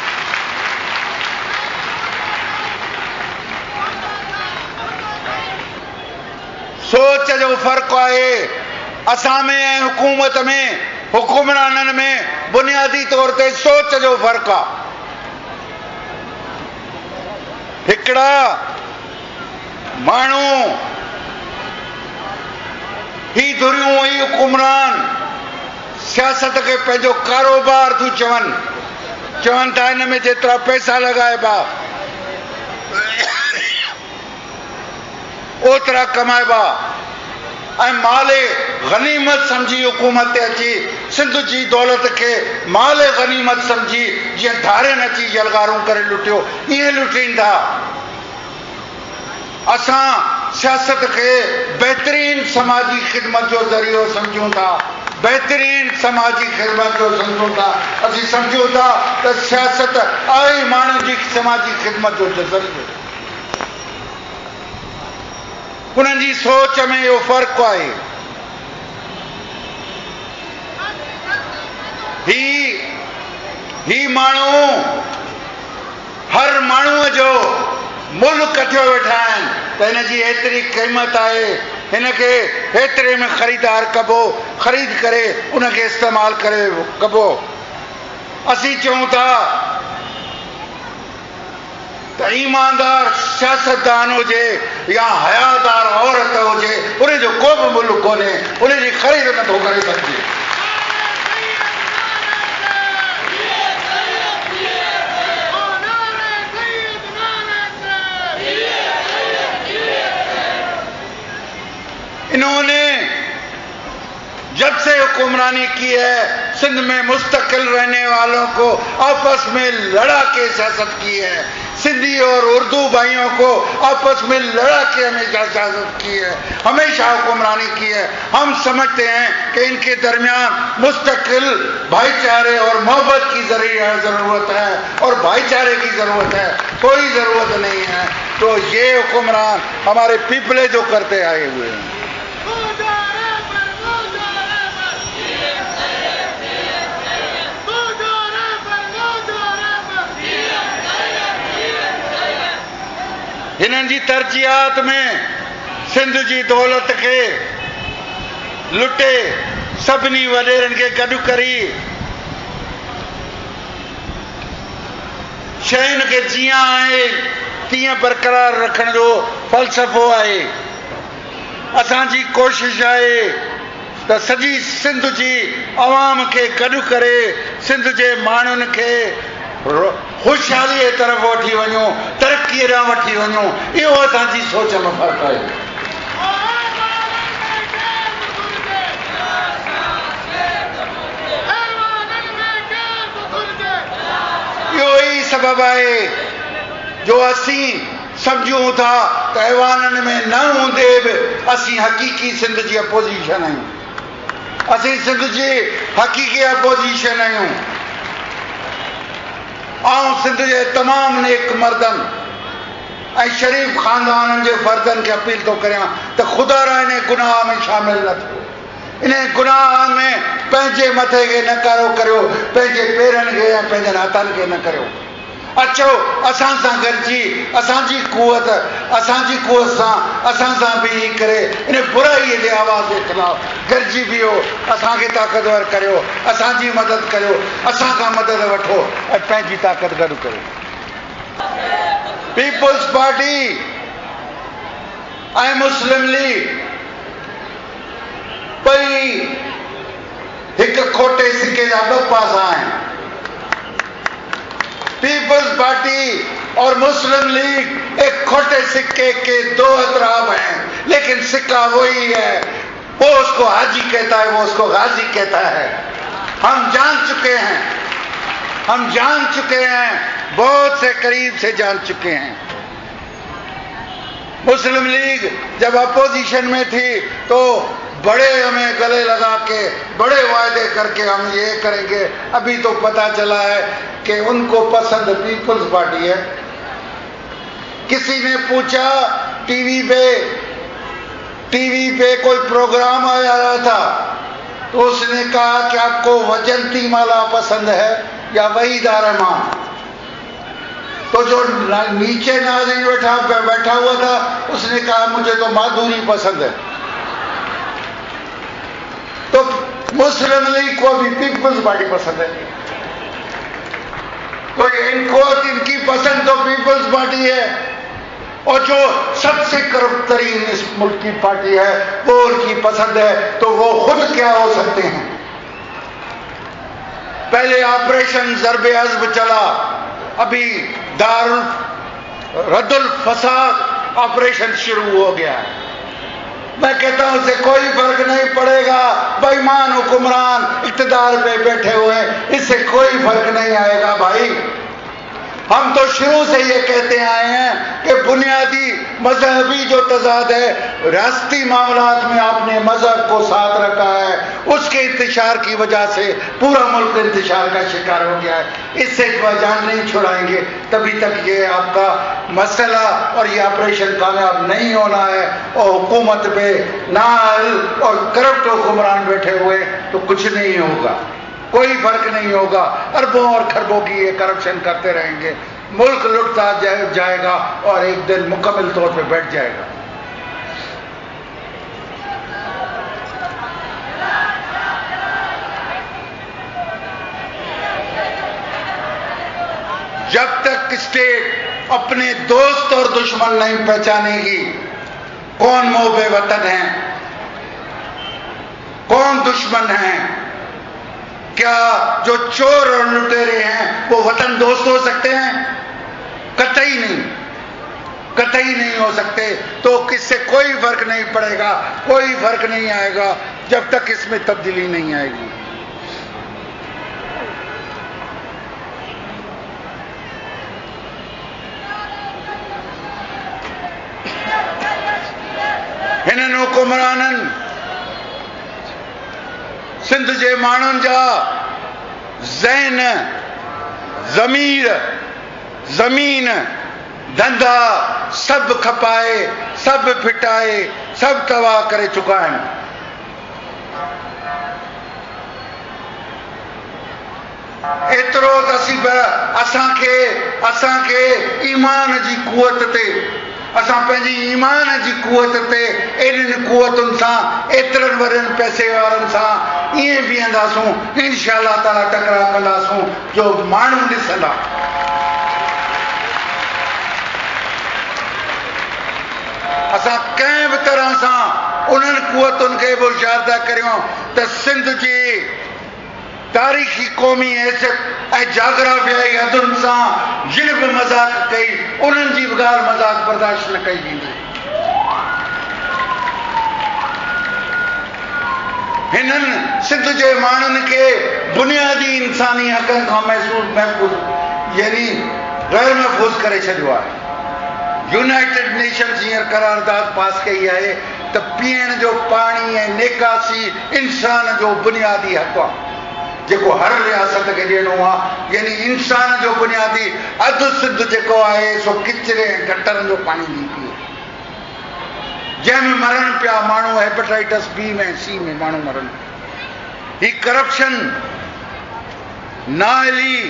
सोच जो फर्क है असां में ऐं हुकूमत में, हुकुमराननि में बुनियादी तौर ते सोच जो फर्क आहे। हिकिड़ा माण्हू ही धुरियूं ही हुकुमरान सियासत खे पंहिंजो कारोबार थियूं चवनि, चवनि था हिन में जेतिरा पैसा लॻाइबा ओतिरा कमाइबा, ऐं माले गनीमत समझी हुकूमत ते अची सिंध जी दौलत के माले गनीमत समझी जीअं धारियुनि अची जलगारूं करे लुटियो, ईअं लुटींदा। असां सियासत के बेहतरीन समाजी खिदमत जो ज़रियो समझूं था, बेहतरीन समाजी खिदमत जो समझूं था। असीं समझूं था त सियासत आहे माण्हुनि जी समाजी खिदमत जो ज़रियो। उन्हनि जी सोच में इहो फ़र्क़ु आहे। ही ही माण्हू हर माण्हूअ जो मुल्ह कटियो वेठा आहिनि त हिन जी एतिरी क़ीमत आहे, हिन खे हेतिरे में ख़रीदार कबो, ख़रीद करे उनखे इस्तेमालु करे कबो। असीं चऊं था त ईमानदार सियासतदान हुजे या हयादार औरत हुजे, उन जो को बि मुल्क कोन्हे, उन जी ख़रीद नथो करे सघिजे। इन्होंने जब से हुक्मरानी की है, सिंध में मुस्तकिल रहने वालों को आपस में लड़ा के सियासत की है। सिंधी और उर्दू भाइयों को आपस में लड़ा के हमेशा इजाजत की है, हमेशा हुक्मरानी की है। हम समझते हैं कि इनके दरमियान मुस्तकिल भाईचारे और मोहब्बत की जरूरत है और भाईचारे की जरूरत है, कोई जरूरत नहीं है। तो ये हुक्मरान हमारे पीपले जो करते आए हुए हैं। हिननि जी तरजीहात में सिंध जी दौलत के लुटे सभिनी वॾेरनि खे गॾु करी शयुनि खे जीअं आहे तीअं बरक़रार रखण जो फ़लसफ़ो आहे। असांजी कोशिशि आहे त सॼी सिंध जी अवाम खे गॾु करे सिंध जे माण्हुनि खे खुशहाली की तरफ वठी वञूं, तरक्की ॾांहुं वठी वञूं। इहो असांजी सोच में फ़र्क़ु आहे। इहो ई सबबु आहे जो असीं सम्झूं था त ऐवाननि में न हूंदे बि असीं हक़ीक़ी सिंध जी अपोज़िशन आहियूं। असीं सिंध जी हक़ीक़ी अपोज़िशन आहियूं। आऊं सिंध जे तमाम नेक मर्दन ऐं शरीफ खानदाननि जे फर्दनि खे अपील थो करियां त ख़ुदा रा इन गुनाह में शामिल न थियो, इन गुनाह में पंहिंजे मथे खे न कारो करियो, पंहिंजे पेरनि खे ऐं पंहिंजनि हथनि खे न करियो। अचो असां सां गॾिजी असांजी कुवत असांजी कुवत सां असां सां बीही करे इन बुराईअ जे आवाज़ जे ख़िलाफ़ गॾिजी बीहो, असांखे ताक़तवर करियो, असांजी मदद करियो, असां खां मदद वठो ऐं पंहिंजी ताक़त गॾु करियो। पीपुल्स पार्टी ऐं मुस्लिम लीग ॿई हिकु खोटे सिके जा ॿ पासा आहिनि। पीपल्स पार्टी और मुस्लिम लीग एक खोटे सिक्के के दो अतराफ हैं, लेकिन सिक्का वही है। वो उसको हाजी कहता है, वो उसको गाजी कहता है। हम जान चुके हैं, हम जान चुके हैं, बहुत से करीब से जान चुके हैं। मुस्लिम लीग जब अपोजिशन में थी तो बड़े हमें गले लगा के बड़े वायदे करके हम ये करेंगे। अभी तो पता चला है कि उनको पसंद पीपल्स पार्टी है। किसी ने पूछा टीवी पे टीवी पे कोई प्रोग्राम आया रहा था तो उसने कहा कि आपको वजंती माला पसंद है या वहीदा रहमान। तो जो नीचे नाज़रीन बैठा बैठा हुआ था उसने कहा मुझे तो माधुरी पसंद है। तो मुस्लिम लीग को भी पीपल्स पार्टी पसंद है। तो इनको इनकी पसंद तो पीपल्स पार्टी है और जो सबसे करप्ट तरीन इस मुल्क की पार्टी है वो उनकी पसंद है। तो वो खुद क्या हो सकते हैं? पहले ऑपरेशन ज़रबे अज़्ब चला, अभी दारुल रद्दुल फसाद ऑपरेशन शुरू हो गया है। मैं कहता हूं इससे कोई फर्क नहीं पड़ेगा। बेईमान हुक्मरान इक़्तिदार पे बैठे हुए हैं, इससे कोई फर्क नहीं आएगा भाई। हम तो शुरू से ये कहते आए हैं कि बुनियादी मजहबी जो तजाद है, रियासती मामलात में आपने मजहब को साथ रखा है, उसके इंतशार की वजह से पूरा मुल्क इंतशार का शिकार हो गया है। इससे जान नहीं छुड़ाएंगे तभी तक ये आपका मसला और ये ऑपरेशन कामयाब नहीं होना है। और हुकूमत पे नाअहल और करप्ट हुक्मरान बैठे हुए तो कुछ नहीं होगा, कोई फर्क नहीं होगा। अरबों और खरबों की ये करप्शन करते रहेंगे, मुल्क लुटता जाएगा और एक दिन मुकम्मल तौर पे बैठ जाएगा। जब तक स्टेट अपने दोस्त और दुश्मन नहीं पहचानेगी, कौन मोहबे वतन है, कौन दुश्मन है, क्या जो चोर और लुटेरे हैं वो वतन दोस्त हो सकते हैं? कतई नहीं, कतई नहीं हो सकते। तो किससे कोई फर्क नहीं पड़ेगा, कोई फर्क नहीं आएगा जब तक इसमें तब्दीली नहीं आएगी। हुकुमराननि सिंध जे माण्हुनि जा ज़हन ज़मीर ज़मीन धंधा सभु खपाए सभु फिटाए सभु तबाह करे चुका आहिनि। एतिरो त असीं असांखे असांखे ईमान जी कुवत ते असां पंहिंजी ईमान जी कुवत ते एॾियुनि कुवतुनि सां एतिरनि वॾनि पैसे वारनि सां ईअं बीहंदासूं इंशा अल्लाह ताला टकराव कंदासूं जो माण्हू ॾिसंदा। असां कंहिं बि तरह सां उन्हनि कुवतुनि खे बि होशियार था करियूं त सिंध जी तारीख़ी क़ौमी हैसियत ऐं जाग्राफियाई हदुनि सां जिन बि मज़ाक कई उन्हनि जी बि ॻाल्हि मज़ाक बर्दाश्त न कई वेंदी। हिननि सिंध जे माण्हुनि खे बुनियादी इंसानी हक़नि खां महसूस महफ़ूज़ यानी गैर महफ़ूज़ करे छॾियो आहे। यूनाइटेड नेशन्स हींअर करारदाद पास कई आहे त पीअण जो पाणी ऐं नेकासी इंसान जो बुनियादी हक़ आहे जेको हर रियासत खे ॾियणो आहे। यानी इंसान जो बुनियादी अधु सिंध जेको आहे सो किचिरे ऐं गटरनि जो पाणी थी पीए जंहिंमें मरनि पिया माण्हू हेपेटाइटिस बी में सी में माण्हू मरनि। ही करप्शन नाअहली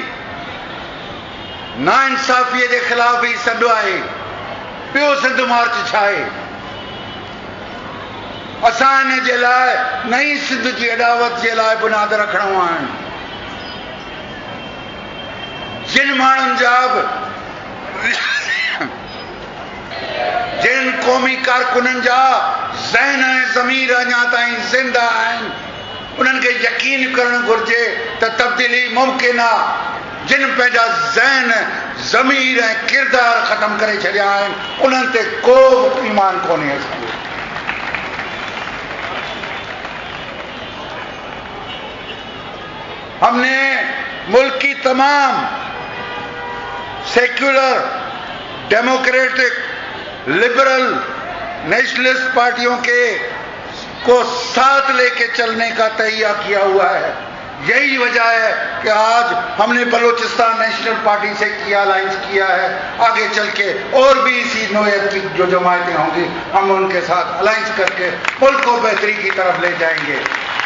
नाइंसाफ़ीअ जे ख़िलाफ़ ई सॾु आहे। ॿियो सिंध मार्च छा आहे? असां हिन जे लाइ नई सिंध जी अॾावत जे लाइ बुनियाद रखणो आहिनि। जिन माण्हुनि जा बि जिन क़ौमी कारकुननि जा ज़हन ऐं ज़मीर अञा ताईं ज़िंदा आहिनि उन्हनि खे यकीन करणु घुरिजे त तब्दीली मुमकिन आहे। जिन पंहिंजा ज़हन ज़मीर ऐं किरदार ख़तमु करे छॾिया आहिनि उन्हनि ते को बि ईमान कोन्हे। असांजो हमने मुल्क की तमाम सेक्युलर डेमोक्रेटिक लिबरल नेशनलिस्ट पार्टियों के को साथ लेके चलने का तैयार किया हुआ है। यही वजह है कि आज हमने बलूचिस्तान नेशनल पार्टी से किया अलायंस किया है। आगे चल के और भी इसी नौयत की जो जमायतें होंगी हम उनके साथ अलायंस करके मुल्क को बेहतरी की तरफ ले जाएंगे।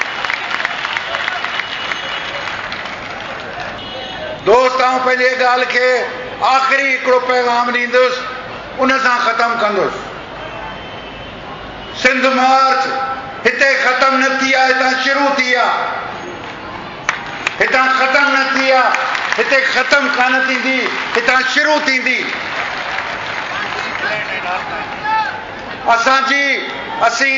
दोस्त आऊं पंहिंजे ॻाल्हि खे आख़िरी हिकिड़ो पैगाम ॾींदुसि उन सां ख़तमु कंदुसि। सिंध मार्च हिते ख़तमु न थी आहे, हितां शुरू थी आहे। हितां ख़तमु न थी आहे, हिते ख़तमु कान थींदी, हितां शुरू थींदी। असांजी असीं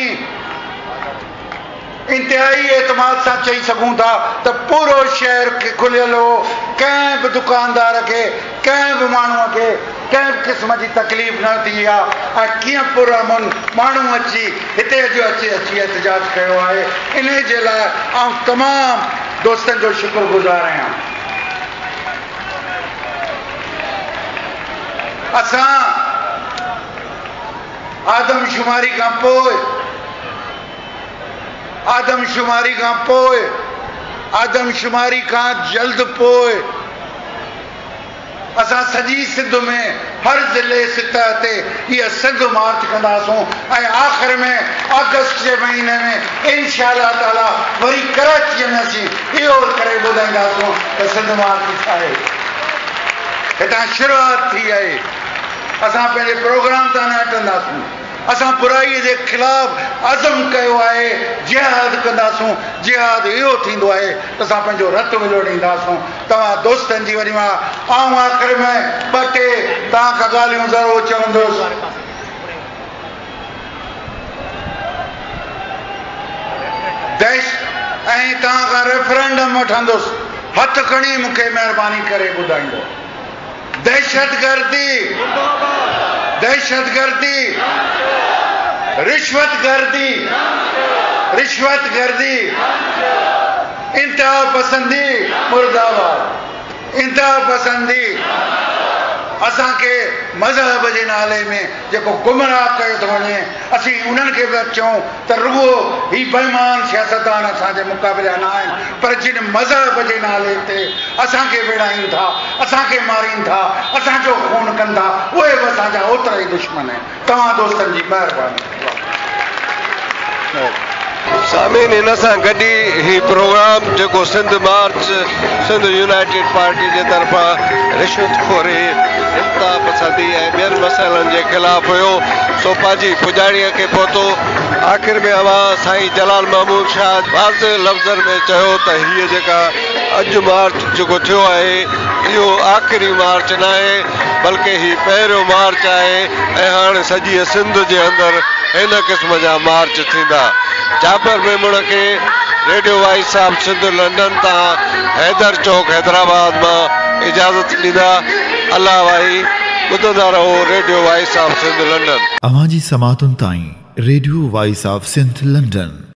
इंतिहाई एतमाद सां चई सघूं था त पूरो शहर खे खुलियल हो। कंहिं बि दुकानदार खे कंहिं बि माण्हूअ खे कंहिं बि क़िस्म जी तकलीफ़ न थी आहे ऐं कीअं पुरअमन माण्हू अची हिते जो अची अची एहतजाज कयो आहे। इन जे लाइ आउं तमामु दोस्तनि जो शुक्रगुज़ार आहियां। असां आदमशुमारी खां पोइ आदमशुमारी खां पोइ आदमशुमारी खां जल्द पोइ असां सॼी सिंध में हर ज़िले सतह ते हीअ सिंध मार्च कंदासूं ऐं आख़िर में अगस्त जे महीने में इंशा अल्लाह ताला वरी कराचीअ में असीं इहो करे ॿुधाईंदासूं त सिंध मार्च छा आहे। हितां शुरूआत थी आहे। असां पंहिंजे प्रोग्राम तां न हटंदासूं। असां बुराईअ जे ख़िलाफ़ अज़म कयो आहे, जिहाद कंदासूं। जिहाद इहो थींदो आहे त असां पंहिंजो रत विलोड़ींदासूं। तव्हां दोस्तनि जी वरी मां आऊं आख़िर में ॿ टे तव्हां खां ॻाल्हियूं ज़रूरु चवंदुसि। देश ऐं तव्हां खां रेफरेंडम वठंदुसि। हथ खणी मूंखे महिरबानी करे ॿुधाईंदो। दहशतगर्दी दहशतगर्दी रिश्वतगर्दी रिश्वतगर्दी इंतहा पसंदी मुर्दाबाद। इंतहा पसंदी असांखे मज़हब जे नाले में जेको गुमराह कयो थो वञे असीं उन्हनि खे बि चऊं त रुॻो ही बेईमान सियासतदान असांजे मुक़ाबिले न आहिनि, पर जिन मज़हब जे नाले ते असांखे विड़ाइनि था, असांखे मारीनि था, असांजो खून कनि था, उहे बि असांजा ओतिरा ई दुश्मन आहिनि। तव्हां दोस्तनि जी महिरबानी। सामीन हिन सां गॾु ही प्रोग्राम जेको Sindh march Sindh united party जे तरफ़ां रिश्वतखोरी, इंता पसंदी ऐं ॿियनि मसइलनि जे ख़िलाफ़ हुयो, सो पंहिंजी पुॼाणीअ खे पहुतो। आख़िर में अवां साईं जलाल महमूद शाह वाज़े लफ़्ज़नि में चयो त हीअ जेका अॼु मार्च जेको थियो आहे इहो आख़िरी मार्च न आहे, बल्कि ही पहिरियों मार्च आहे ऐं हाणे सॼी सिंध जे अंदरि हिन क़िस्म जा मार्च थींदा। जाफर मेमण खे radio voice of Sindh London तां हैदर चौक हैदराबाद मां इजाज़त ॾींदा। अल्लाह भाई ॿुधंदा रहो radio voice of Sindh London. अवां जी समातुनि ताईं radio voice of Sindh London.